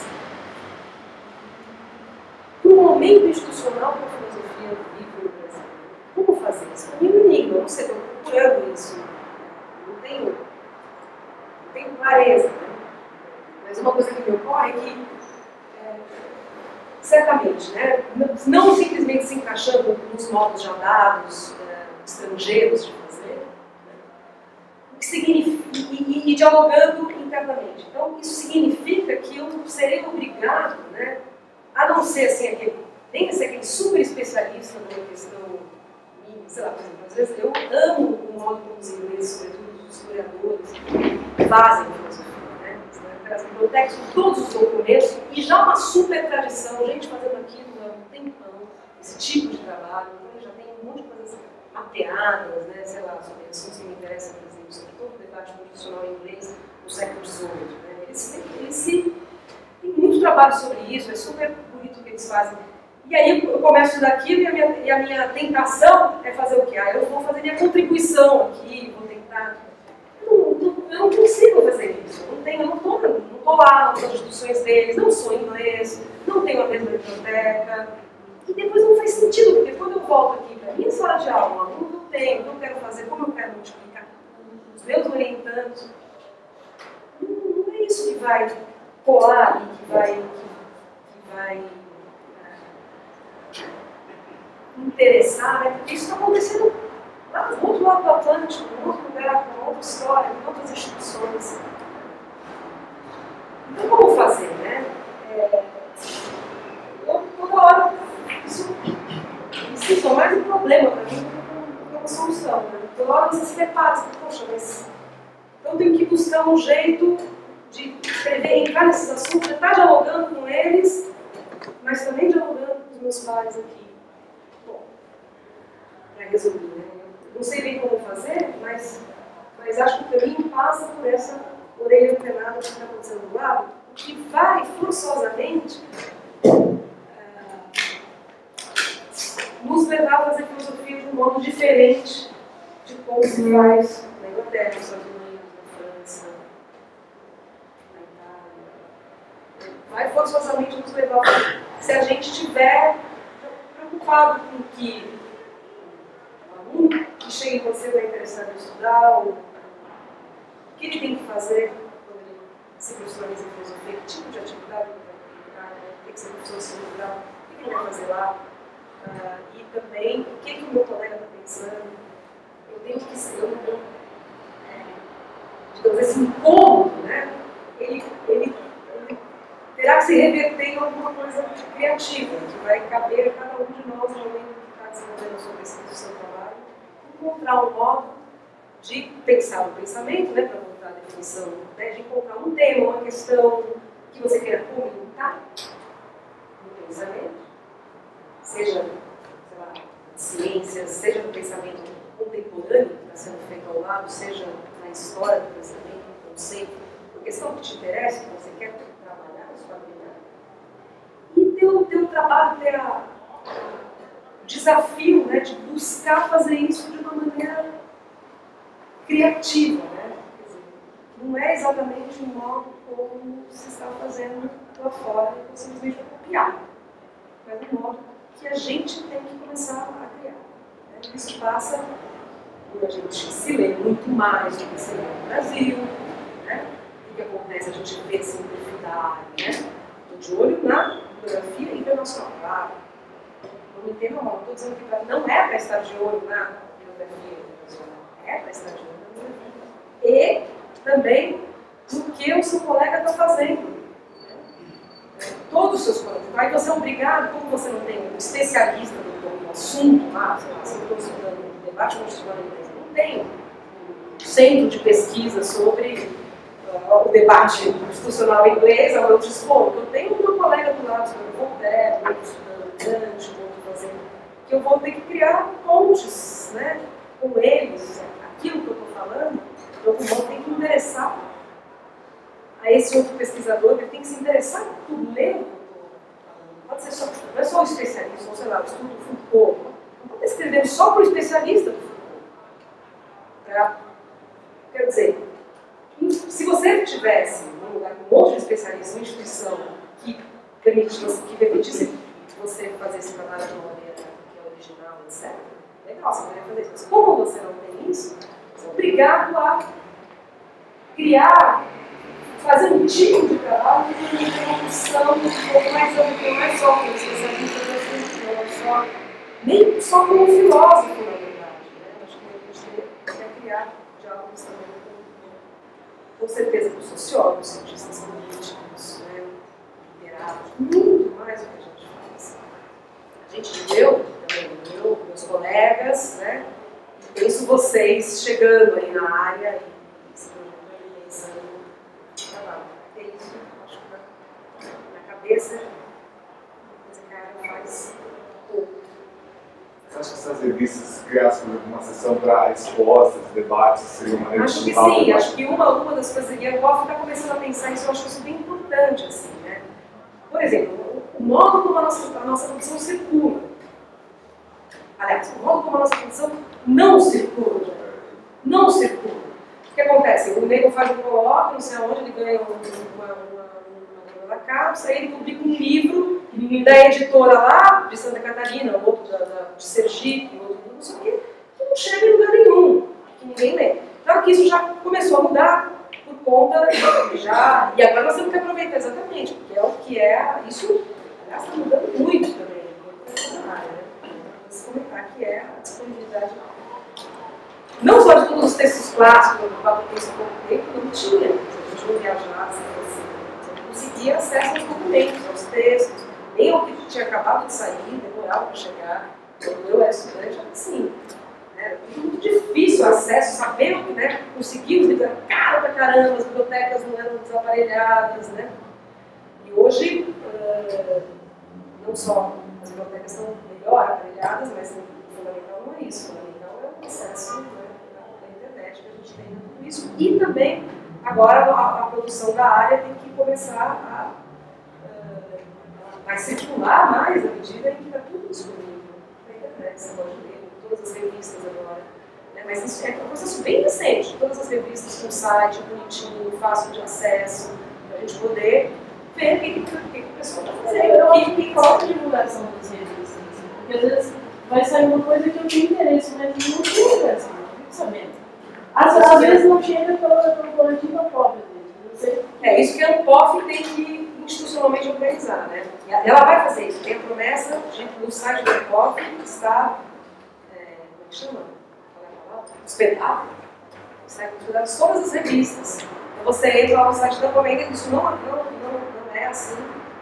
no momento institucional que a filosofia vive no Brasil? Como fazer isso? Para mim é um enigma, eu não sei, estou procurando isso. Não tenho clareza, né? Mas uma coisa que me ocorre é que certamente, né? Não simplesmente se encaixando nos modos já dados, estrangeiros de fazer, né? O que significa, e dialogando internamente. Então, isso significa que eu serei obrigado, né, a não ser assim, nem ser aquele super especialista numa questão, sei lá, por exemplo, às vezes eu amo o modo como os ingleses, sobretudo os historiadores, fazem filosofia. As bibliotecas com todos os documentos e já uma super tradição, gente fazendo aquilo há um tempão, esse tipo de trabalho, então já tem um monte de coisas mapeadas, né, sei lá, sobre assuntos que me interessam, por exemplo, sobre todo o debate constitucional em inglês no século XVIII. Né, eles têm muito trabalho sobre isso, é super bonito o que eles fazem. E aí eu começo daquilo e a minha tentação é fazer o quê? Eu vou fazer minha contribuição aqui, vou tentar. Eu não consigo fazer isso. Eu não estou lá nas instituições deles, não sou inglês, não tenho a mesma biblioteca. E depois não faz sentido, porque quando eu volto aqui para a minha sala de aula, o que eu tenho, o que eu quero fazer, como eu quero multiplicar, os meus orientandos, não é isso que vai colar e que vai interessar, né? Porque isso está acontecendo lá do outro lado do Atlântico, em outro lugar, com outra história, com outras instituições. Então, como fazer, né? Toda hora, isso é mais um problema para mim do que uma solução. Né? Toda hora você se depara, poxa, mas então eu tenho que buscar um jeito de escrever, entrar nesses assuntos, estar dialogando com eles, mas também dialogando com os meus pares aqui. Bom, para resumir, né? Não sei bem como fazer, mas acho que o caminho passa por essa orelha antenada que está acontecendo do lado, que vai forçosamente nos levar a fazer filosofia de um modo diferente de como se faz na Inglaterra, nos Estados Unidos, na França, na Itália. Vai forçosamente nos levar a, se a gente estiver preocupado com que o aluno que chega em você vai interessado em estudar, o que ele tem que fazer quando ele se profissionaliza em filosofia, que tipo de atividade ele vai aplicar, tem que ser professor de segundo grau, o que ele vai fazer lá, e também o que o meu colega está pensando. Eu tenho que ser, digamos, esse incômodo, né? Ele terá que se reverter em alguma coisa criativa, que vai caber a cada um de nós no momento que está desenvolvendo a sua pesquisa, o seu trabalho, encontrar um modo de pensar o pensamento, né, para voltar à definição, né, de encontrar um tema, uma questão que você queira comentar no pensamento, seja, sei lá, ciências, seja no pensamento contemporâneo que está sendo feito ao lado, seja na história do pensamento, no conceito, uma questão que te interessa, que você quer trabalhar, esquadrinhar. E ter o trabalho, ter o desafio, né, de buscar fazer isso de uma maneira criativa, né? Quer dizer, não é exatamente um modo como se está fazendo lá fora, que simplesmente vai copiar, mas um modo que a gente tem que começar a criar. Né? Isso passa por a gente se ler muito mais do que se lê no Brasil, né? O que acontece, a gente vê simplicidade, né? Estou de olho na bibliografia internacional, claro. Não me entendo mal, estou dizendo que não é para estar de olho na bibliografia internacional, é para estar de olho na bibliografia. E também no que o seu colega está fazendo. Todos os seus colegas. Aí você é obrigado, como você não tem um especialista no assunto lá, sei lá, se eu estou estudando um debate constitucional inglês, não tem um centro de pesquisa sobre o debate constitucional inglês, eu te expor. Eu tenho uma colega do lado estudando Voltaire, outro estudando Kant, outro fazendo, que eu vou ter que criar pontes, né, com eles, aquilo que eu estou falando, eu vou ter que me interessar a esse outro pesquisador, ele tem que se interessar por ler o que eu estou falando. Pode ser só, não é só o especialista, ou sei lá, o estudo do Foucault. Não pode estar escrevendo só para o especialista do Foucault. Quer dizer, se você tivesse num lugar com outro especialista, uma instituição que permitisse você fazer esse trabalho de uma maneira que é original, etc., legal, você poderia fazer isso. Mas como você não tem isso, você é obrigado a criar, fazer um tipo de trabalho que tem uma função um pouco mais ampla, não é só como especialista do assunto, não é só, nem só como filósofo, na verdade. Né? Acho que a gente deveria criar diálogos também com certeza com sociólogos, cientistas políticos, né, literatos, muito mais do que a gente faz. A gente, eu, meus colegas, né, e penso vocês chegando aí na área e se pensando no trabalho. É isso, acho que na cabeça, esse cara faz pouco. Você acha que essas revistas criassem uma sessão para respostas, debates, seria uma maneira Acho que sim, acho que uma das coisas, e eu vou ficar começando a pensar isso, eu acho isso bem importante, assim, né? Por exemplo, o modo como a nossa produção circula. Aliás, o modo como a nossa produção não circula. Não circula. O que acontece? O nego faz um colóquio, não sei aonde, ele ganha uma grana da cápsula, aí ele publica um livro da editora lá, de Santa Catarina, outro de Sergipe, outro não sei o quê, que não chega em lugar nenhum, que ninguém lê. Claro que isso já começou a mudar por conta já, e agora nós temos que aproveitar exatamente, porque é o que é, isso, aliás, está mudando muito também, vamos comentar que é a disponibilidade não só de todos os textos clássicos, do próprio texto pouco tempo, não tinha, a gente não viajava, você não conseguia acesso aos documentos, aos textos, nem ao que tinha acabado de sair, demorava para chegar. Quando eu era estudante, era assim. Era muito difícil o acesso, saber o que, né, conseguir os livros, era caro pra caramba, as bibliotecas não eram desaparelhadas, né? E hoje, não só as bibliotecas estão melhor aparelhadas, mas o fundamental não é isso. O fundamental é o acesso, né, da internet. internet que a gente tem tudo isso, e também agora a produção da área tem que começar a circular mais à medida em que está tudo disponível na internet, você pode ler, todas as revistas agora. Né? Mas isso é um processo bem recente, todas as revistas com site bonitinho, fácil de acesso, para a gente poder ver o que o pessoal está fazendo. Eu acho que falta divulgação das revistas, assim, porque às vezes vai sair uma coisa que eu tenho interesse, mas não chega, assim, não fico sabendo. Às vezes não chega pela coletiva própria dele. É isso que a ANPOF tem que institucionalmente organizar, né? Ela vai fazer isso, tem a promessa no site da ANPOF está, como é que chama? Hospedado, sai hospedado todas as revistas. Então você entra lá no site da ANPOF, ainda isso não é assim,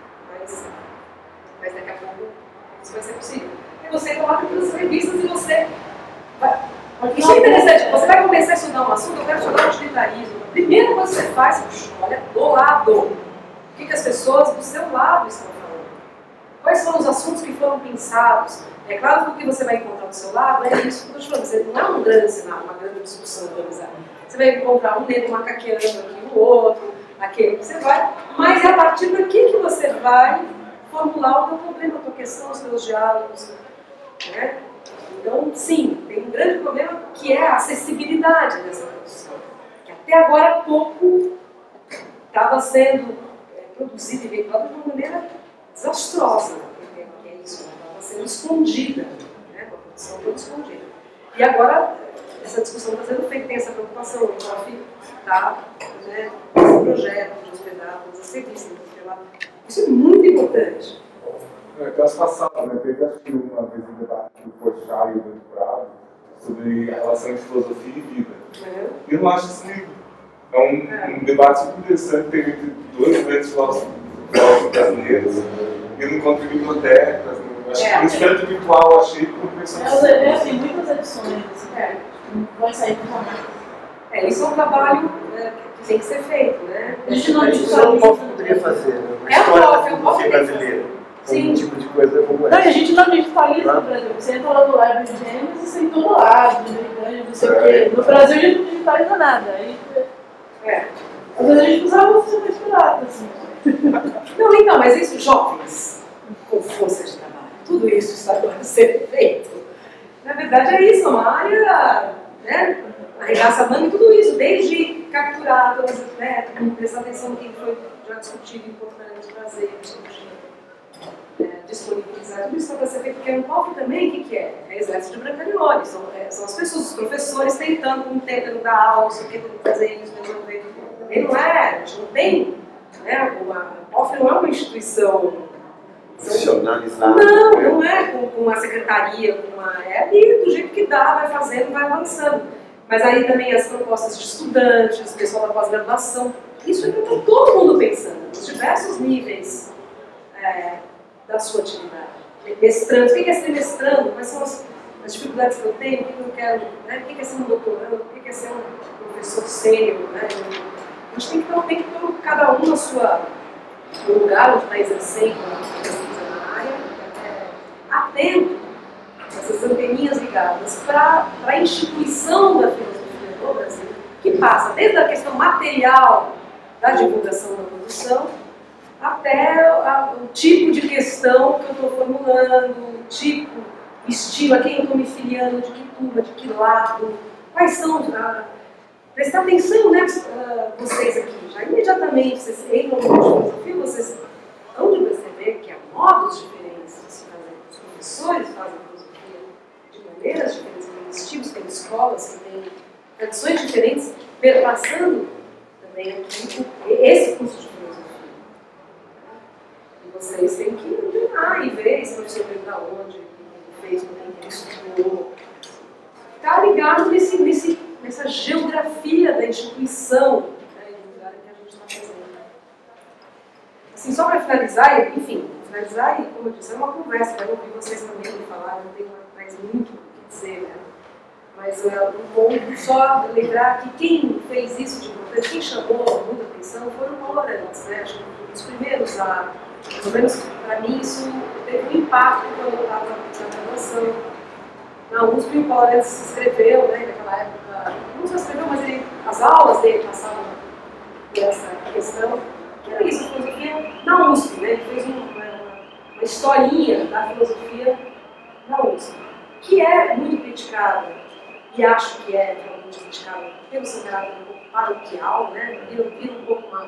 mas daqui a pouco isso vai ser possível. E você entra lá com todas as revistas e você vai... Isso é interessante, você vai começar a estudar um assunto, eu quero estudar o utilitarismo. A primeira coisa que você faz, você olha do lado. O que as pessoas do seu lado estão falando? Quais são os assuntos que foram pensados? É claro que o que você vai encontrar do seu lado é isso que eu estou te falando. Não é um grande cenário, uma grande discussão organizada. Você vai encontrar um negro macaqueando aqui, o outro, aquele que você vai. Mas é a partir daqui que você vai formular o teu problema, a tua questão, os teus diálogos. Né? Então, sim, tem um grande problema que é a acessibilidade dessa produção. Que até agora há pouco estava sendo produzida e veiculada de uma maneira desastrosa, que é isso, estava sendo escondida, né? A produção toda escondida. E agora, essa discussão está sendo feita, tem essa preocupação, o COF está, né, esse projeto de hospedar todas as revistas, isso é muito importante. Caso passado, né, teve uma vez um debate do Porchat e o Dante Prado sobre a relação entre filosofia e vida. Eu não acho esse livro. É um debate super interessante, tem entre dois grandes filósofos brasileiros. Eu não encontro em bibliotecas, acho que no instante virtual eu achei que tem muitas edições, não vai sair com mais. Isso é um trabalho que tem que ser feito, né? Isso o povo poderia fazer, né? Uma história da filosofia brasileira. Sim. Um tipo de coisa como essa. essa. A gente não digitaliza no Brasil. Você entra lá no Live de Gênesis e tem todo lá, de americano, não sei o quê. No Brasil a gente não digitaliza nada. Aí, às vezes a gente precisava ser mais pirata, assim. Não, então, mas isso, jovens, com força de trabalho, tudo isso está agora sendo feito. Na verdade é isso, uma área, né? Arregaça a manga e tudo isso, desde capturar todas as, né? Prestar atenção no que foi já discutido, importante, trazer, discutir. Disponibilizar tudo isso para ser feito, porque é um palco também, o que é? É exército de Brancaleone, são as pessoas, os professores tentando dar aula, tentando fazer isso, resolver. Também não é, a gente não tem, né, a POF não é uma instituição profissionalizada. Não é com uma secretaria, é ali do jeito que dá, vai fazendo, vai avançando. Mas aí também as propostas de estudantes, o pessoal da pós-graduação, isso é que está todo mundo pensando, nos diversos níveis da sua atividade. Mestrando, o que é ser mestrando? Quais são as dificuldades que eu tenho? O que eu quero? Né? O que é ser um doutorando? O que é ser um professor sênior? Né? A gente tem que pôr cada um no lugar onde está exercendo a pesquisa na área, atento a essas anteninhas ligadas para a instituição da filosofia do Brasil, que passa desde a questão material da divulgação da produção, até o tipo de questão que eu estou formulando, o tipo, estilo, a quem eu estou me filiando, de que turma, de que lado, quais são... prestar atenção, né, vocês aqui, já imediatamente, vocês entram no filosofia, vocês vão de perceber que há modos diferentes de se fazer. Os professores fazem filosofia de maneiras diferentes, tem estilos, tem escolas, que têm tradições diferentes, perpassando também aqui esse curso de filosofia. Vocês têm que ordenar e ver esse professor veio da onde, fez, quando ele estudou. Ficar ligado nessa geografia da instituição, né, do lugar que a gente está fazendo. Assim, só para finalizar, enfim, e como eu disse, é uma conversa, quero ouvir vocês também falar, não tenho mais muito o que dizer, né? Mas é bom só lembrar que quem fez isso de importante, quem chamou muita atenção foram colorantes, né? Acho que os primeiros a... Pelo menos para mim isso teve um impacto quando eu estava na graduação. Na USP o Paulo se inscreveu, né, naquela época, não se inscreveu, as aulas dele passavam por essa questão, que era isso, a filosofia na USP, né? Ele fez uma historinha da filosofia na USP, que é muito criticada, e acho que é muito criticada pelo seu caráter um pouco paroquial, né? Vira um pouco uma...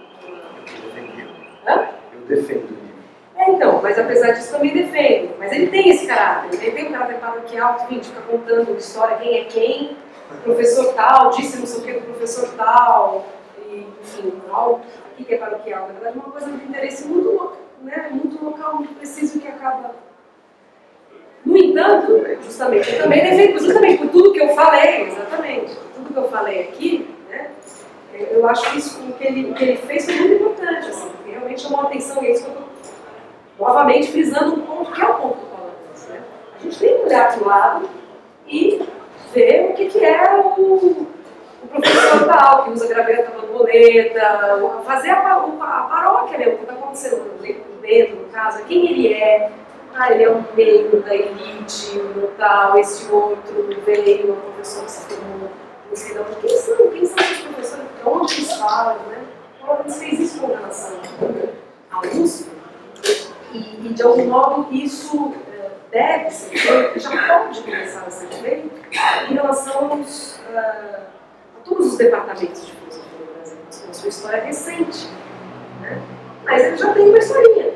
Eu defendo o livro. Então, mas apesar disso também defendo. Mas ele tem esse caráter, ele tem um caráter paroquial, que fica contando história, quem é quem, professor tal, disse não sei o que do professor tal, e, enfim, o que é paroquial? Na verdade, é uma coisa de interesse muito local, muito preciso, que acaba... No entanto, justamente, eu também defendo, justamente por tudo que eu falei, exatamente, por tudo que eu falei aqui, né, eu acho que isso, o que ele fez foi muito importante, assim, porque realmente chamou a atenção, e é isso que eu estou novamente frisando um ponto, que é o ponto do Paulo Afonso, né? A gente tem que olhar para o lado e ver o que é o professor tal, que usa graveta, borboleta, fazer a paróquia mesmo, o que está acontecendo dentro, no caso, quem ele é. Ele é um meio da elite, um tal, esse outro veio, um professor que se formou, não sei de onde. Quem são esses professores? De onde eles falam, né? Então, eles fez isso com relação à USP, e de algum modo isso deve ser feito, já pode começar a ser feito, em relação a todos os departamentos de filosofia no Brasil, com a sua história recente. Né? Mas ele já tem uma historinha.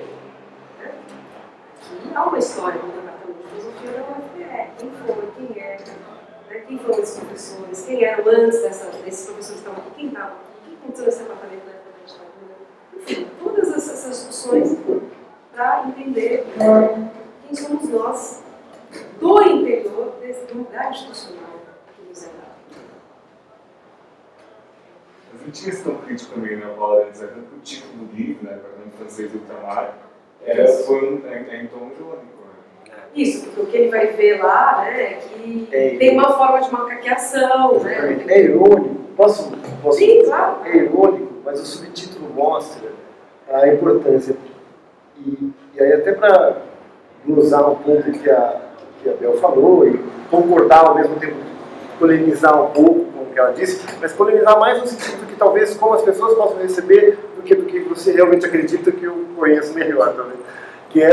Há uma história no departamento de filosofia da UFPR. Quem foi, quem é, né? Quem foram esses professores, quem eram antes desses professores que estavam aqui, quem estava aqui, o que aconteceu nesse departamento da UFPR. Enfim, todas essas discussões para entender quem somos nós do interior desse lugar institucional que nos é dado. Mas não tinha esse tão crítico também na hora, tanto que o título do livro, né, para o francês Ultramar, foi em tom irônico. Né? Isso, porque o que ele vai ver lá, né, é que tem uma forma de macaqueação. Né? É irônico, posso Sim, claro. É irônico, mas o subtítulo mostra a importância. E aí até para glosar um pouco o que a Bel falou e concordar ao mesmo tempo, polemizar um pouco com o que ela disse, mas polemizar mais no sentido que talvez como as pessoas possam receber do que você realmente acredita que eu conheço melhor, talvez. Que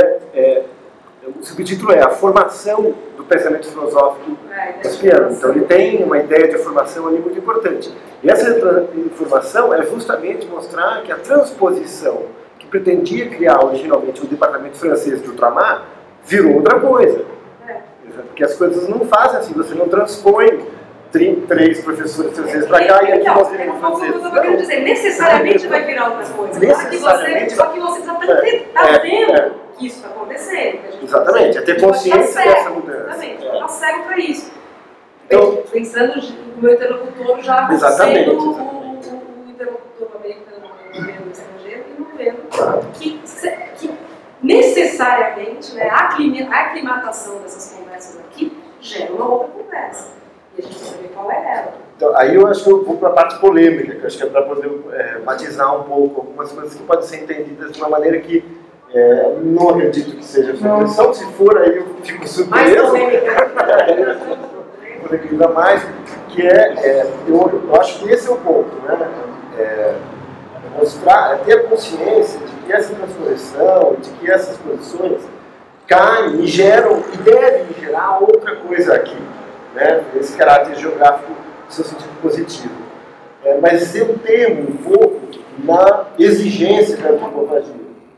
o subtítulo é a formação do pensamento filosófico uspiano. Então ele tem uma ideia de formação ali muito importante. E essa informação é justamente mostrar que a transposição que pretendia criar originalmente o departamento francês de Ultramar virou outra coisa. Porque as coisas não fazem assim, você não transpõe 3 professores franceses para cá e aqui nós viramos franceses. Eu estou querendo dizer, necessariamente vai virar outra coisa. Necessariamente. Só que você precisa estar vendo que isso está acontecendo. Exatamente, é ter consciência dessa mudança. Exatamente, está cego para isso. Então, pensando no meu interlocutor já exatamente, sendo o interlocutor americano vendo o estrangeiro e não vendo que necessariamente, né, a aclimatação dessas conversas aqui gera uma outra conversa. E a gente precisa saber qual é ela. Então, aí eu acho que eu vou para a parte polêmica, que eu acho que é para poder matizar um pouco algumas coisas que podem ser entendidas de uma maneira que não acredito que seja sua impressão. Se for, aí eu fico surpreso. Mais polêmica. Polêmica mais, que eu acho que esse é o ponto, né? Mostrar, ter a consciência de que essa transposição, de que essas posições caem e geram, e devem gerar outra coisa aqui, né? Esse caráter geográfico no seu sentido positivo. Mas eu temo um pouco na exigência da antropofagia.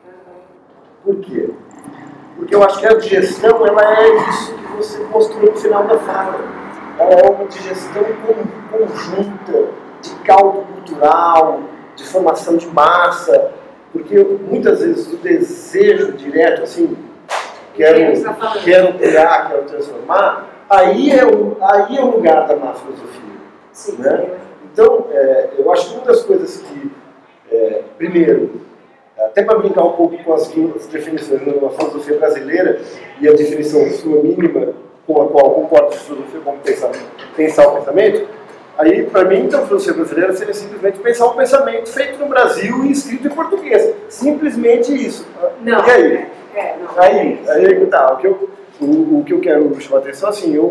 Por quê? Porque eu acho que a digestão ela é isso que você mostrou no final da fala. Ela é uma digestão conjunta, de caldo cultural, de formação de massa, porque muitas vezes o desejo direto, assim, quero criar, quero transformar, aí é o lugar da má filosofia. Sim. Né? Então, eu acho que uma das coisas que, primeiro, até para brincar um pouco com as definições da filosofia brasileira e a definição sua mínima, com a qual eu concordo de filosofia como pensar o pensamento, aí, para mim, então, a filosofia brasileira seria simplesmente pensar um pensamento feito no Brasil e escrito em português. Simplesmente isso. Não. E aí? Não. Aí tá. O que eu quero chamar a atenção, assim,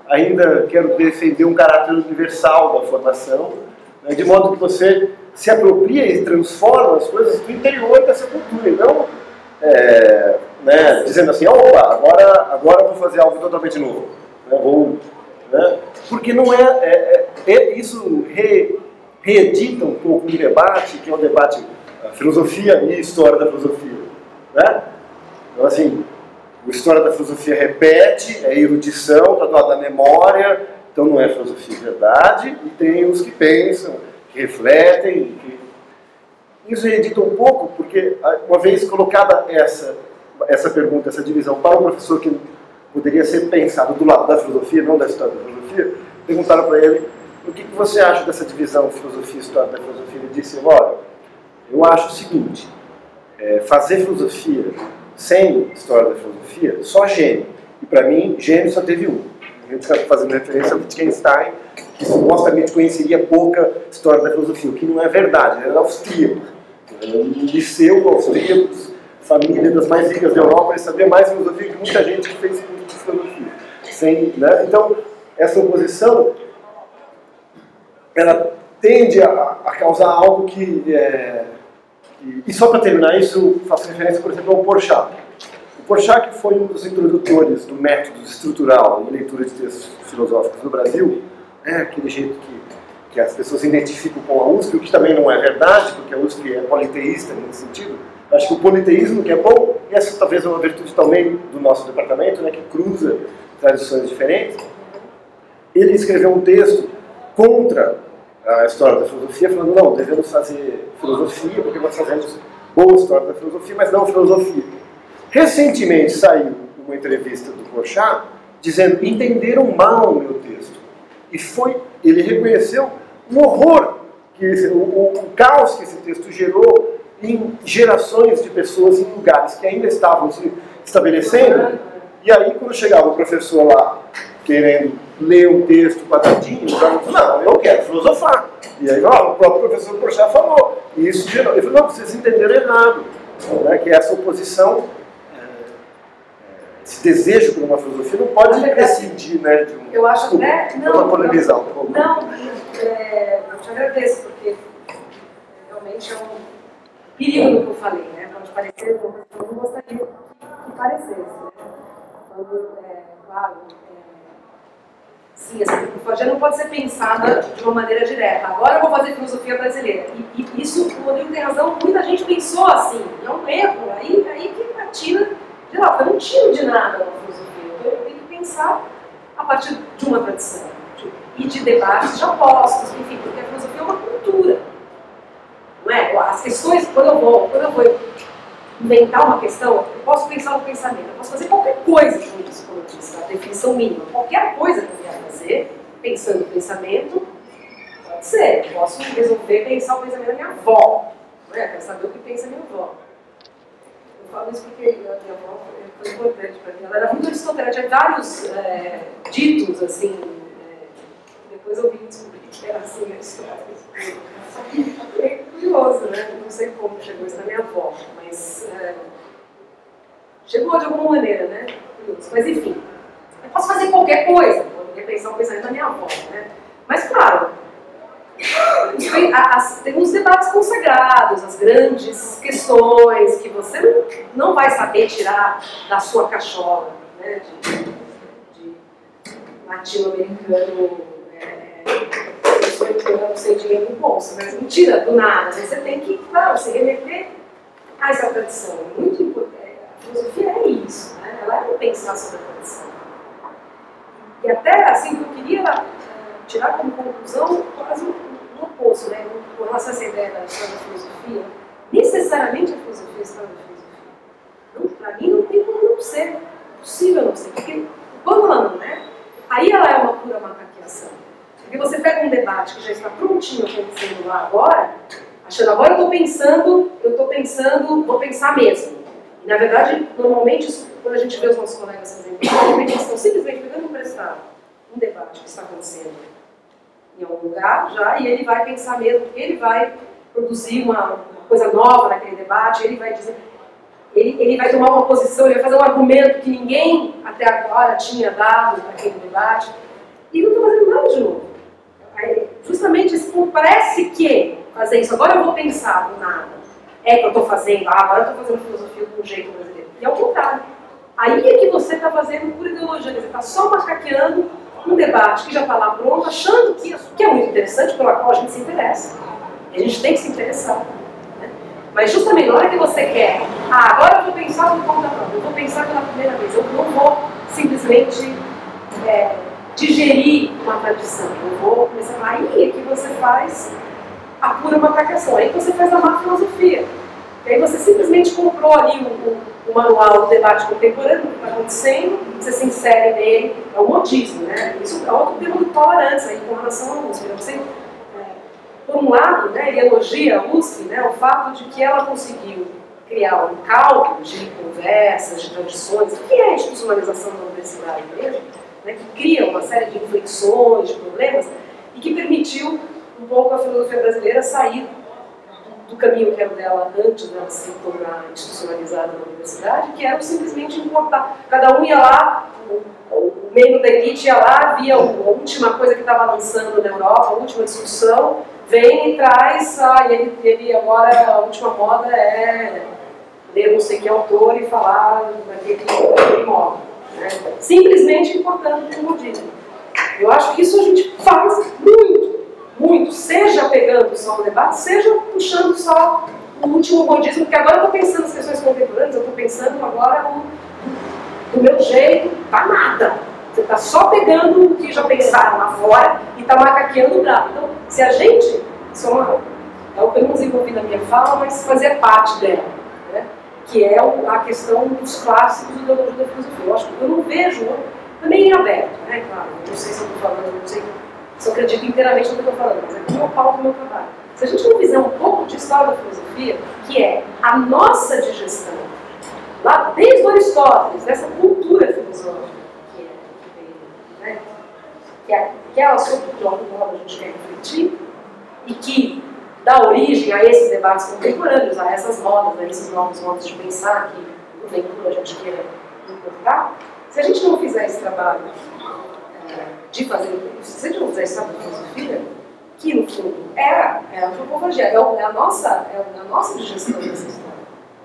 ainda quero defender um caráter universal da formação, né, de modo que você se apropria e transforma as coisas do interior dessa cultura, e não né, dizendo assim, opa, agora vou fazer algo totalmente novo. Né, porque não isso reedita um pouco um debate, que é o debate filosofia e história da filosofia. Né? Então, assim, a história da filosofia repete, é erudição, está do lado da memória, então não é filosofia de verdade, e tem os que pensam, que refletem, Isso reedita um pouco, porque uma vez colocada essa pergunta, essa divisão para o professor que poderia ser pensado do lado da filosofia, não da história da filosofia, perguntaram para ele o que você acha dessa divisão filosofia e história da filosofia. Ele disse, olha, eu acho o seguinte, fazer filosofia sem história da filosofia, só gênio. E para mim, gênio só teve um. A gente está fazendo referência ao Wittgenstein, que supostamente conheceria pouca história da filosofia, o que não é verdade, ele era austríaco. Um liceu austríaco, família das mais ricas da Europa, ele sabia mais filosofia que muita gente que fez curso de filosofia. Né? Então, essa oposição, ela tende a causar algo que... E só para terminar isso, faço referência, por exemplo, ao Porchat. O Porchat, que foi um dos introdutores do método estrutural em leitura de textos filosóficos no Brasil, aquele jeito que as pessoas se identificam com a USP, o que também não é verdade, porque a USP é politeísta nesse sentido. Acho que o politeísmo que é bom, e essa talvez é uma virtude também do nosso departamento, né, que cruza tradições diferentes. Ele escreveu um texto contra a história da filosofia, falando, não, devemos fazer filosofia, porque nós fazemos boa história da filosofia, mas não filosofia. Recentemente saiu uma entrevista do Porchat, dizendo, entenderam mal o meu texto. E ele reconheceu o horror, o caos que esse texto gerou em gerações de pessoas em lugares que ainda estavam se estabelecendo. E aí, quando chegava o professor lá, querendo ler um texto quadradinho, não, eu quero filosofar. E aí, o próprio professor Porchat falou. E isso gerou. Ele falou, não, vocês entenderam errado. Né, que essa oposição, esse desejo por uma filosofia não pode prescindir, né, de um... Eu acho até... Não, polemizar um pouco. Não, eu te agradeço, porque realmente é um perigo no que eu falei, né? Pode parecer, eu não gostaria que parecesse, né? Quando, claro, sim, essa filosofia não pode ser pensada de uma maneira direta. Agora eu vou fazer filosofia brasileira. E isso, o Rodrigo tem razão, muita gente pensou assim, é um erro, aí que atira de lá, porque eu não tiro de nada uma filosofia, eu tenho que pensar a partir de uma tradição, e de debates de apostos, enfim, porque a filosofia é uma cultura. Não é? As questões, quando eu vou inventar uma questão, eu posso pensar no pensamento, eu posso fazer qualquer coisa com isso, como eu disse, a definição mínima. Qualquer coisa que eu vier fazer, pensando no pensamento, pode ser. Eu posso resolver pensar o pensamento da minha avó. Não é? Quero saber o que pensa a minha avó. Eu falo isso porque a minha avó foi importante para mim. Ela era muito aristotélica, tinha vários ditos, assim, depois eu vim descobrir que era assim a história. É curioso, né? Não sei como chegou isso na minha avó, mas chegou de alguma maneira, né? Curioso. Mas enfim, eu posso fazer qualquer coisa, poderia pensar o pensamento da minha avó, né? Mas claro, tem uns debates consagrados, as grandes questões que você não vai saber tirar da sua cachola, né? De latino-americano, sem dinheiro no bolso, mas mentira do nada. Você tem que, claro, se remeter a essa tradição. É muito importante. A filosofia é isso, né? Ela é pensar sobre a tradição. E até assim, eu queria tirar como conclusão quase um oposto, né? Com relação a essa ideia da história da filosofia. Necessariamente a filosofia é a história da filosofia. Para mim não tem como não ser. É possível não ser. Porque quando ela não é, aí ela é uma pura macaqueação. Porque você pega um debate que já está prontinho acontecendo lá agora, achando, agora eu estou pensando, vou pensar mesmo. E na verdade, normalmente, quando a gente vê os nossos colegas fazendo isso, eles estão simplesmente pegando emprestado um debate que está acontecendo em algum lugar já, e ele vai pensar mesmo, porque ele vai produzir uma coisa nova naquele debate, ele vai dizer, ele vai tomar uma posição, ele vai fazer um argumento que ninguém até agora tinha dado naquele debate. e não estou fazendo nada de novo. Aí, justamente esse ponto, parece que fazer isso, agora eu vou pensar no nada, é que eu estou fazendo, agora eu estou fazendo filosofia de um jeito brasileiro. E é o contrário. Aí é que você está fazendo por ideologia, você está só macaqueando um debate que já está lá pronto, achando que é muito interessante, pela qual a gente se interessa. E a gente tem que se interessar. Né? Mas justamente na hora que você quer, agora eu vou pensar por conta própria, eu vou pensar pela primeira vez, eu não vou simplesmente digerir uma tradição, eu vou começar. Aí é que você faz a pura macacação, aí que você faz a má filosofia. E aí você simplesmente comprou ali o manual do debate contemporâneo, do que está acontecendo, você se insere nele, é o modismo, né? Isso é outro termo de tolerância aí, com relação à USP. Você, por um lado, né, ele elogia a USP, né, o fato de que ela conseguiu criar um caldo de conversas, de tradições, que é a institucionalização da universidade mesmo, né, que cria uma série de inflexões, de problemas, e que permitiu um pouco a filosofia brasileira sair do caminho que era dela antes dela se tornar institucionalizada na universidade, que era simplesmente importar. Cada um ia lá, o membro da elite ia lá, via a última coisa que estava lançando na Europa, a última discussão, vem e traz, ele agora a última moda é ler não sei que autor e falar daquele modo. Né? Simplesmente importando o modismo. Eu acho que isso a gente faz muito, seja pegando só o debate, seja puxando só o último modismo, porque agora eu estou pensando nas questões contemporâneas, eu estou pensando agora do meu jeito, tá nada. Você está só pegando o que já pensaram lá fora e está macaqueando o bravo. Então, se a gente, é o que eu não desenvolvi na minha fala, mas fazia parte dela, né? Que é a questão dos clássicos da ideologia da filosofia. Eu acho que eu não vejo, também em aberto, né? Claro, não sei se eu estou falando, não sei se eu acredito inteiramente no que eu estou falando, mas é como eu falo do meu trabalho. Se a gente não fizer um pouco de história da filosofia, que é a nossa digestão, lá desde o Aristóteles, dessa cultura filosófica, que é aquela sobre o qual a gente quer refletir, e que dá origem a esses debates contemporâneos, a essas modas, a esses novos modos de pensar que não tem como a gente queira importar. Se a gente não fizer esse trabalho de fazer, se a gente não fizer esse trabalho de filosofia, que no fundo é a antropofagia, é a nossa digestão dessa história.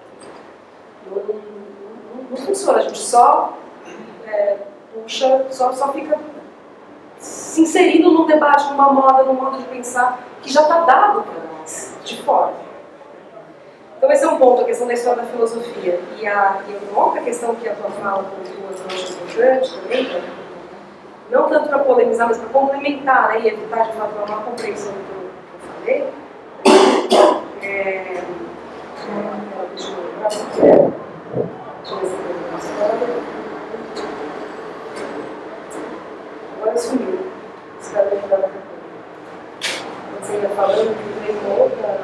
Não funciona, a gente só puxa, só fica se inserindo num debate, numa moda, num modo de pensar que já está dado para nós, de fora. Então esse é um ponto, a questão da história da filosofia. E uma outra questão que a tua fala pontua, eu acho importante também, não tanto para polemizar, mas para complementar, né, e evitar de fato uma má compreensão do que eu falei. Deixa eu lembrar o que é. Deixa eu ver se eu tenho uma história. Agora sumiu. Espero que não. Você ia falando que veio uma outra.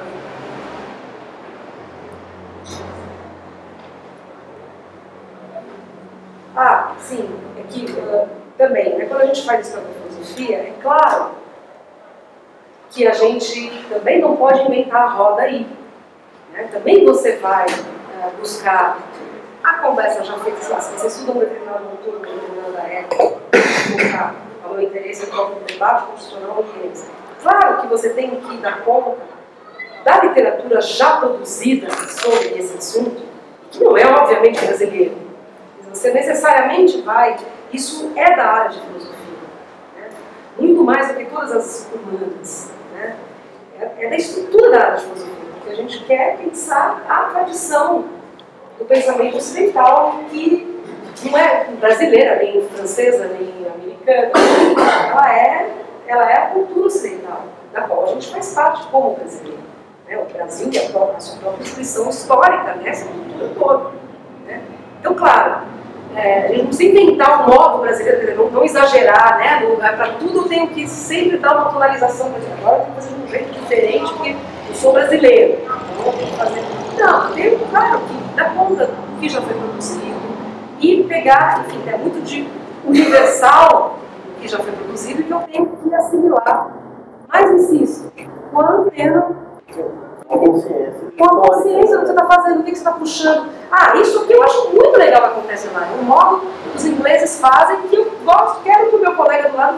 Sim, é que também, né, quando a gente faz história da filosofia, é claro que a gente também não pode inventar a roda aí. Né? Também você vai buscar a conversa já feita, se você estuda um determinado autor, uma determinada época, falou interesse em próprio debate constitucional e eles. Claro que você tem que dar conta da literatura já produzida sobre esse assunto, que não é obviamente brasileiro. Você necessariamente vai, isso é da área de filosofia, né? Muito mais do que todas as humanas, né? É da estrutura da área de filosofia, porque a gente quer pensar a tradição do pensamento ocidental, que não é brasileira, nem francesa, nem americana, ela é a cultura ocidental, da qual a gente faz parte como brasileiro. Né? O Brasil tem a sua própria inscrição histórica nessa cultura toda. Né? Então, claro, a gente não precisa inventar um modo brasileiro, não exagerar, né? Para tudo eu tenho que sempre dar uma tonalização, mas agora eu tenho que fazer de um jeito diferente, porque eu sou brasileiro. Então eu tenho que fazer. Não, tem, claro, que dar conta do que já foi produzido e pegar, enfim, é muito de universal do que já foi produzido que eu tenho que assimilar. Mas insisto, com a antena. Com a consciência do que você está fazendo, do que você está puxando. Isso aqui eu acho muito legal que acontece lá. O modo que os ingleses fazem, que eu gosto, quero que o meu colega do lado veja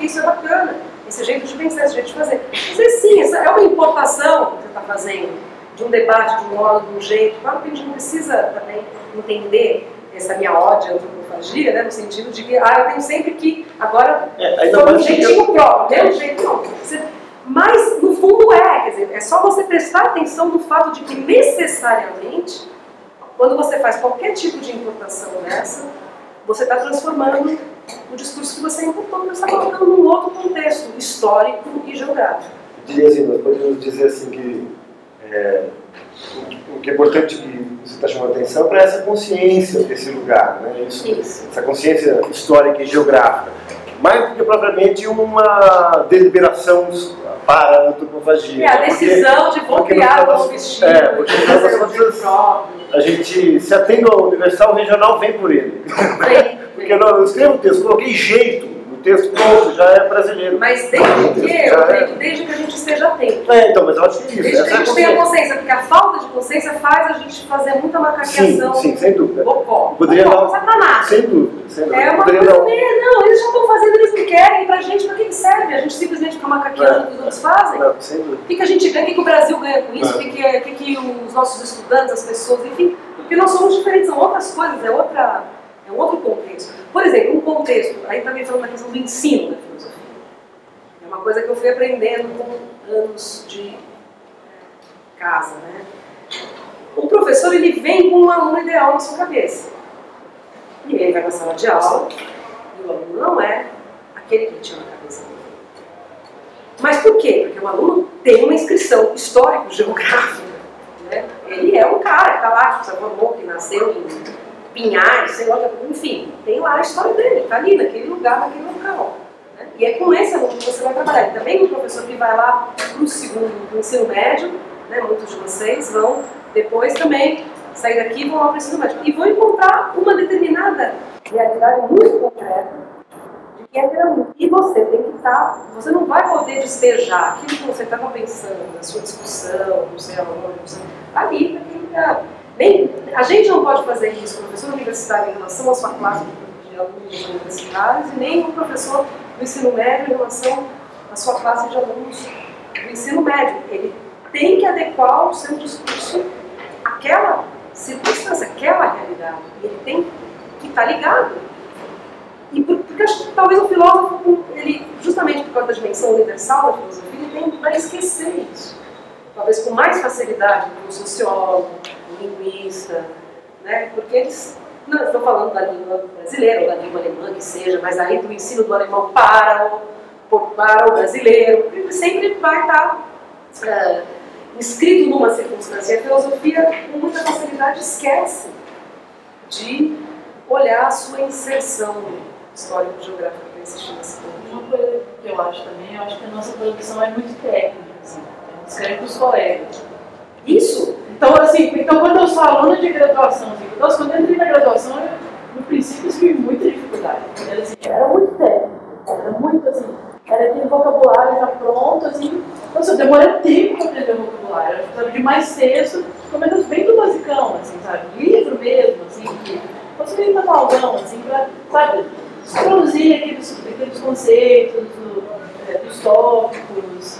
porque isso é bacana, esse jeito de pensar, esse jeito de fazer. Às vezes sim, essa é uma importação que você está fazendo, de um debate, de um modo, de um jeito. Claro que a gente não precisa também entender essa minha ódio à antropofagia, né, no sentido de que eu tenho sempre que, agora, um jeitinho próprio, meu jeito não. Mas, no fundo, quer dizer, é só você prestar atenção no fato de que, necessariamente, quando você faz qualquer tipo de importação dessa, você está transformando o discurso que você importou, você está colocando num outro contexto histórico e geográfico. Eu diria assim, nós podemos dizer assim que o que é importante que você está chamando a atenção é para essa consciência desse lugar, né? Isso. Essa consciência histórica e geográfica. Mais do que propriamente uma deliberação para a antropofagia. A decisão de vou criar um novo vestido. Porque a gente se atende ao universal, o regional vem por ele. Porque eu escrevo o texto, coloquei jeito no texto, pronto, já é brasileiro. Mas desde que a gente esteja atento. Então, mas eu acho que isso. Desde que a gente tenha consciência, porque a falta de consciência faz a gente fazer muita macaqueação. Sim, sem dúvida. Poderia dar sacanagem. Sem dúvida. É uma coisa não, eles já estão fazendo, eles não querem, e pra gente, pra que serve? A gente simplesmente fica macaqueando o que os outros fazem? Não, sem dúvida. O que a gente ganha, o que o Brasil ganha com isso, o que os nossos estudantes, as pessoas, enfim, porque nós somos diferentes, são outras coisas, é um outro contexto. Por exemplo, um contexto, aí também falando da questão do ensino da filosofia. É uma coisa que eu fui aprendendo com anos de casa, né? O professor, ele vem com um aluno ideal na sua cabeça. E ele vai na sala de aula, e o aluno não é aquele que ele tinha na cabeça dele. Mas por quê? Porque o aluno tem uma inscrição histórico-geográfica. Né? Ele é um cara que está lá, que se formou, que nasceu em Pinhais, sei lá, enfim, tem lá a história dele, está ali naquele lugar, naquele local. Né? E é com esse aluno que você vai trabalhar. E também o professor que vai lá para o ensino médio, né? Muitos de vocês vão depois também sair daqui e vão lá para o ensino médio. E vão encontrar uma determinada realidade muito concreta de que é aquele aluno. E você tem que estar, você não vai poder despejar aquilo que você estava pensando na sua discussão, no seu aluno, ali naquele lugar. Bem, a gente não pode fazer isso, o professor universitário, em relação à sua classe de alunos universitários, e nem o professor do ensino médio em relação à sua classe de alunos do ensino médio. Ele tem que adequar o seu discurso àquela circunstância, àquela realidade. Ele tem que estar ligado. E porque acho que talvez o filósofo, ele, justamente por causa da dimensão universal da filosofia, ele vai esquecer isso. Talvez com mais facilidade que o sociólogo, o linguista, né? Porque eles não estão falando da língua brasileira ou da língua alemã, que seja, mas aí do ensino do alemão para o brasileiro, ele sempre vai estar inscrito numa circunstância. E a filosofia, com muita facilidade, esquece de olhar a sua inserção histórico-geográfica para existir nesse ponto. Uma coisa que eu acho também, eu acho que a nossa produção é muito técnica, assim, escreve para os colegas. Isso? Então, assim, quando eu sou aluna de graduação, assim, quando eu entrei na graduação, eu, no princípio, tive muita dificuldade. Era muito técnico, era muito assim, era aquele vocabulário já pronto, assim. Nossa, eu demorei um tempo para aprender o vocabulário, eu precisava de mais texto, pelo menos bem do basicão, assim, sabe? Livro mesmo, assim, que fosse meio manualzão, assim, para, sabe, produzir aqueles conceitos dos tópicos.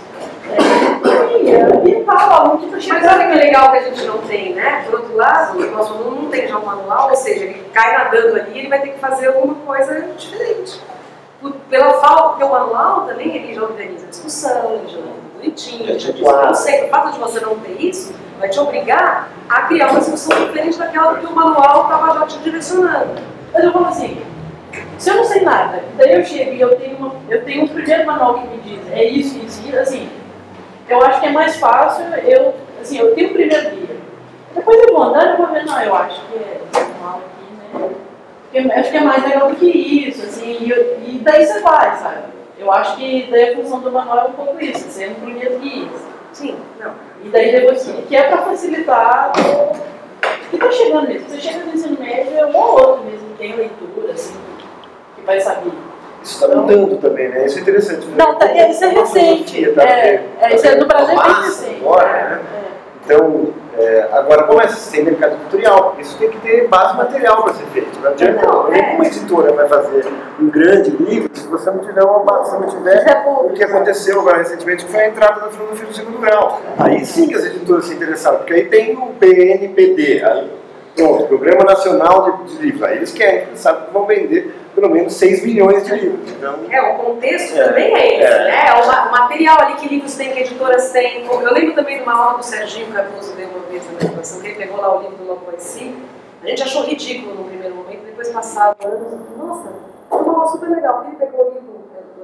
Mas olha que legal que a gente não tem, né? Por outro lado, o nosso aluno não tem já um manual, ou seja, ele cai nadando ali, ele vai ter que fazer alguma coisa diferente. Pela falta, porque o manual também ele já organiza a discussão, ele já organiza bonitinho, ele já diz o conceito. O fato de você não ter isso vai te obrigar a criar uma discussão diferente daquela que o manual estava já te direcionando. Mas eu falo assim, se eu não sei nada, daí eu chego e eu tenho um primeiro manual que me diz é isso, assim, eu acho que é mais fácil, eu tenho o primeiro guia. Depois eu vou andando e vou ver, não, eu acho que é manual aqui, né? Eu acho que é mais legal do que isso, assim, e daí você vai, sabe? Eu acho que daí a função do manual é um pouco isso, você não primeiro guia. Sim, não. E daí depois, que é para facilitar, e tá chegando mesmo, você chega no ensino médio, é um ou outro mesmo, tem leitura, assim, que vai saber. Isso está mudando também, né? Isso é interessante. Não, isso é recente. Isso é do Brasil, é bem recente. Agora, né? Então, Agora, como é sem mercado editorial, isso tem que ter base material para ser feito. Não adianta, uma editora vai fazer um grande livro se você não tiver uma base, se não tiver o que aconteceu agora recentemente, que foi a entrada da filosofia do segundo grau. Aí sim que as editoras se interessaram, porque aí tem o PNPD, aí, pronto, Programa Nacional de Livros. Aí eles querem, sabem que vão vender pelo menos 6 milhões de livros. Então, o contexto também é esse, né? O material ali que livros tem, que editoras têm. Eu lembro também de uma aula do Serginho Cardoso deu uma vez na graduação, que ele pegou lá o livro do Locoensi. A gente achou ridículo no primeiro momento, depois passado anos, nossa, foi uma aula super legal, porque ele pegou o livro,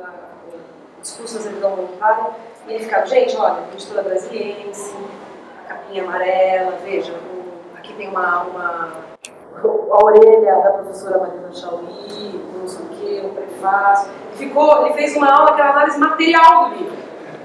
o Discurso da Servidão Voluntária, e ele ficava, gente, olha, editora brasiliense, a capinha amarela, veja, aqui tem a orelha da professora Marina Chauí, não sei o que, um prefácio. Ele fez uma aula que era análise material do livro.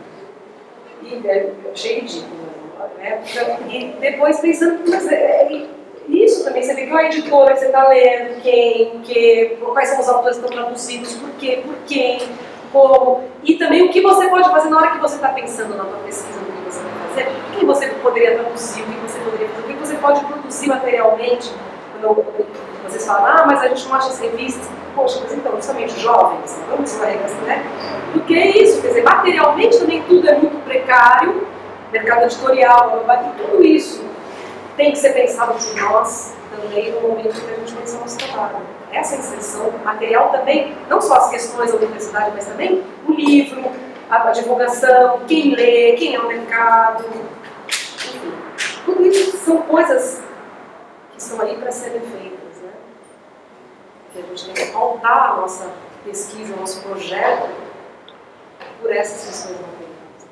E eu achei ridículo, né? E depois pensando, mas isso também, você vê que a editora que você está lendo, quais são os autores que estão traduzidos, por quê, por quem, como. E também o que você pode fazer na hora que você está pensando na sua pesquisa, no que você vai fazer, quem você poderia traduzir, o que você poderia fazer, o que você pode produzir materialmente. Vocês falam, mas a gente não acha as revistas. Poxa, mas então, justamente jovens, vamos esclarecer, né? Porque é isso, quer dizer, materialmente também tudo é muito precário, mercado editorial, e tudo isso tem que ser pensado por nós também no momento que a gente começar o nosso trabalho. Essa inserção material também, não só as questões da universidade, mas também o livro, a divulgação, quem lê, quem é o mercado, enfim, tudo isso são coisas que estão aí para serem feitas, né? Que a gente tem que pautar a nossa pesquisa, o nosso projeto por essas questões não feitas.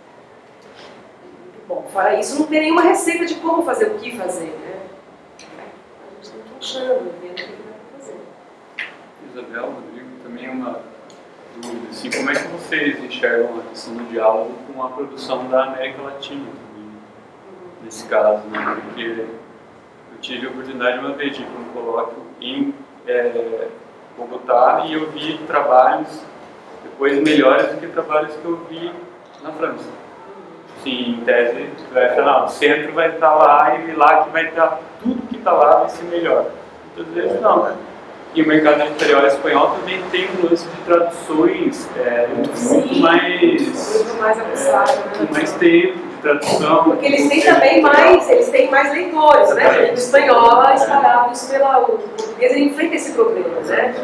Bom, fora isso, não tem nenhuma receita de como fazer, o que fazer, né? A gente tem que ir achando, vendo o que vai fazer. Isabel, Rodrigo, também uma dúvida, assim, como é que vocês enxergam a questão do diálogo com a produção da América Latina, também, nesse caso, né? Porque eu tive a oportunidade uma vez de ir para um colóquio em Bogotá e eu vi trabalhos, depois melhores do que trabalhos que eu vi na França. Sim, em tese, o centro vai estar lá e lá que vai estar tudo que está lá vai ser melhor. Muitas vezes não. E o mercado editorial espanhol também tem um lance de traduções muito mais avançado, com mais tempo de tradução. Porque eles têm também mais leitores, né? O espanhol espalhados pela português, ele enfrenta esse problema, né?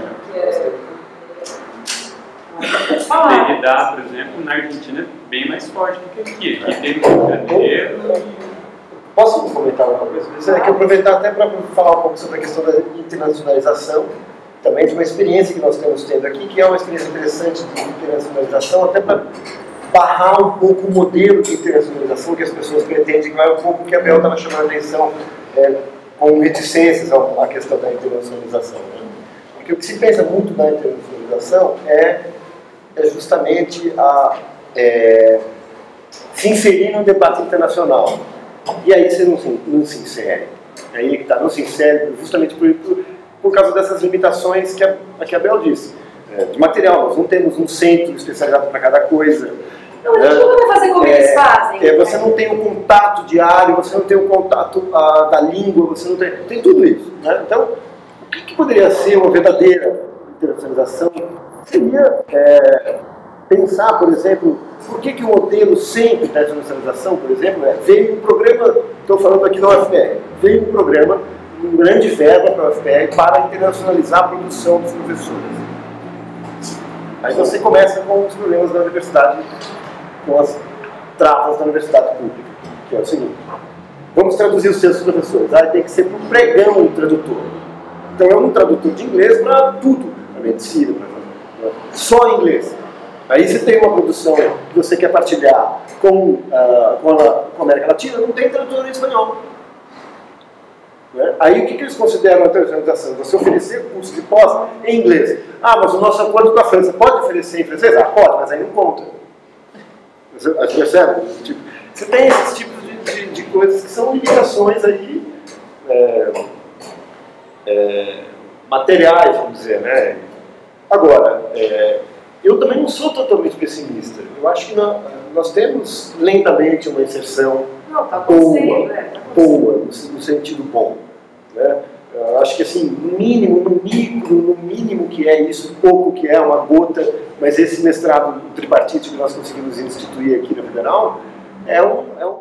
Derrida, por exemplo, na Argentina é bem mais forte do que aqui. Aqui tem o brasileiro. Posso comentar uma coisa? É que eu aproveitar até para falar um pouco sobre a questão da internacionalização, também de uma experiência que nós estamos tendo aqui, que é uma experiência interessante de internacionalização, até para barrar um pouco o modelo de internacionalização que as pessoas pretendem, que é um pouco o que a Bel estava chamando a atenção com reticências à questão da internacionalização. Né? Porque o que se pensa muito na internacionalização é justamente se inserir no debate internacional. E aí você não se insere. Aí que não se insere justamente por causa dessas limitações que a Bel disse. De material, nós não temos um centro especializado para cada coisa. Não, a gente não vai fazer como eles fazem. Você não tem o contato diário, você não tem o contato da língua, você não tem tudo isso. Né? Então, o que poderia ser uma verdadeira internacionalização? Seria pensar, por exemplo, por que o modelo sempre da internacionalização, por exemplo, veio um programa, estou falando aqui da UFPR, veio um programa, um grande verba para a UFPR para internacionalizar a produção dos professores. Aí você começa com os problemas da universidade, com as travas da universidade pública, que é o seguinte: vamos traduzir os textos dos professores, tem que ser por pregão o tradutor. Então é um tradutor de inglês para tudo, para medicina, só em inglês. Aí você tem uma produção que você quer partilhar com a América Latina, não tem tradutor em espanhol. Né? Aí o que eles consideram a internacionalização? Você oferecer curso de pós em inglês. Mas o nosso acordo com a França pode oferecer em francês? Pode, mas aí não conta. Você percebe? Você tem esses tipos de coisas que são limitações aí, materiais, vamos dizer. Né? Agora, eu também não sou totalmente pessimista. Eu acho que nós temos lentamente uma inserção boa. boa, no sentido bom, né? Eu acho que assim, no mínimo, no micro, no mínimo que é isso, pouco que é, uma gota, mas esse mestrado tripartite que nós conseguimos instituir aqui na Federal é um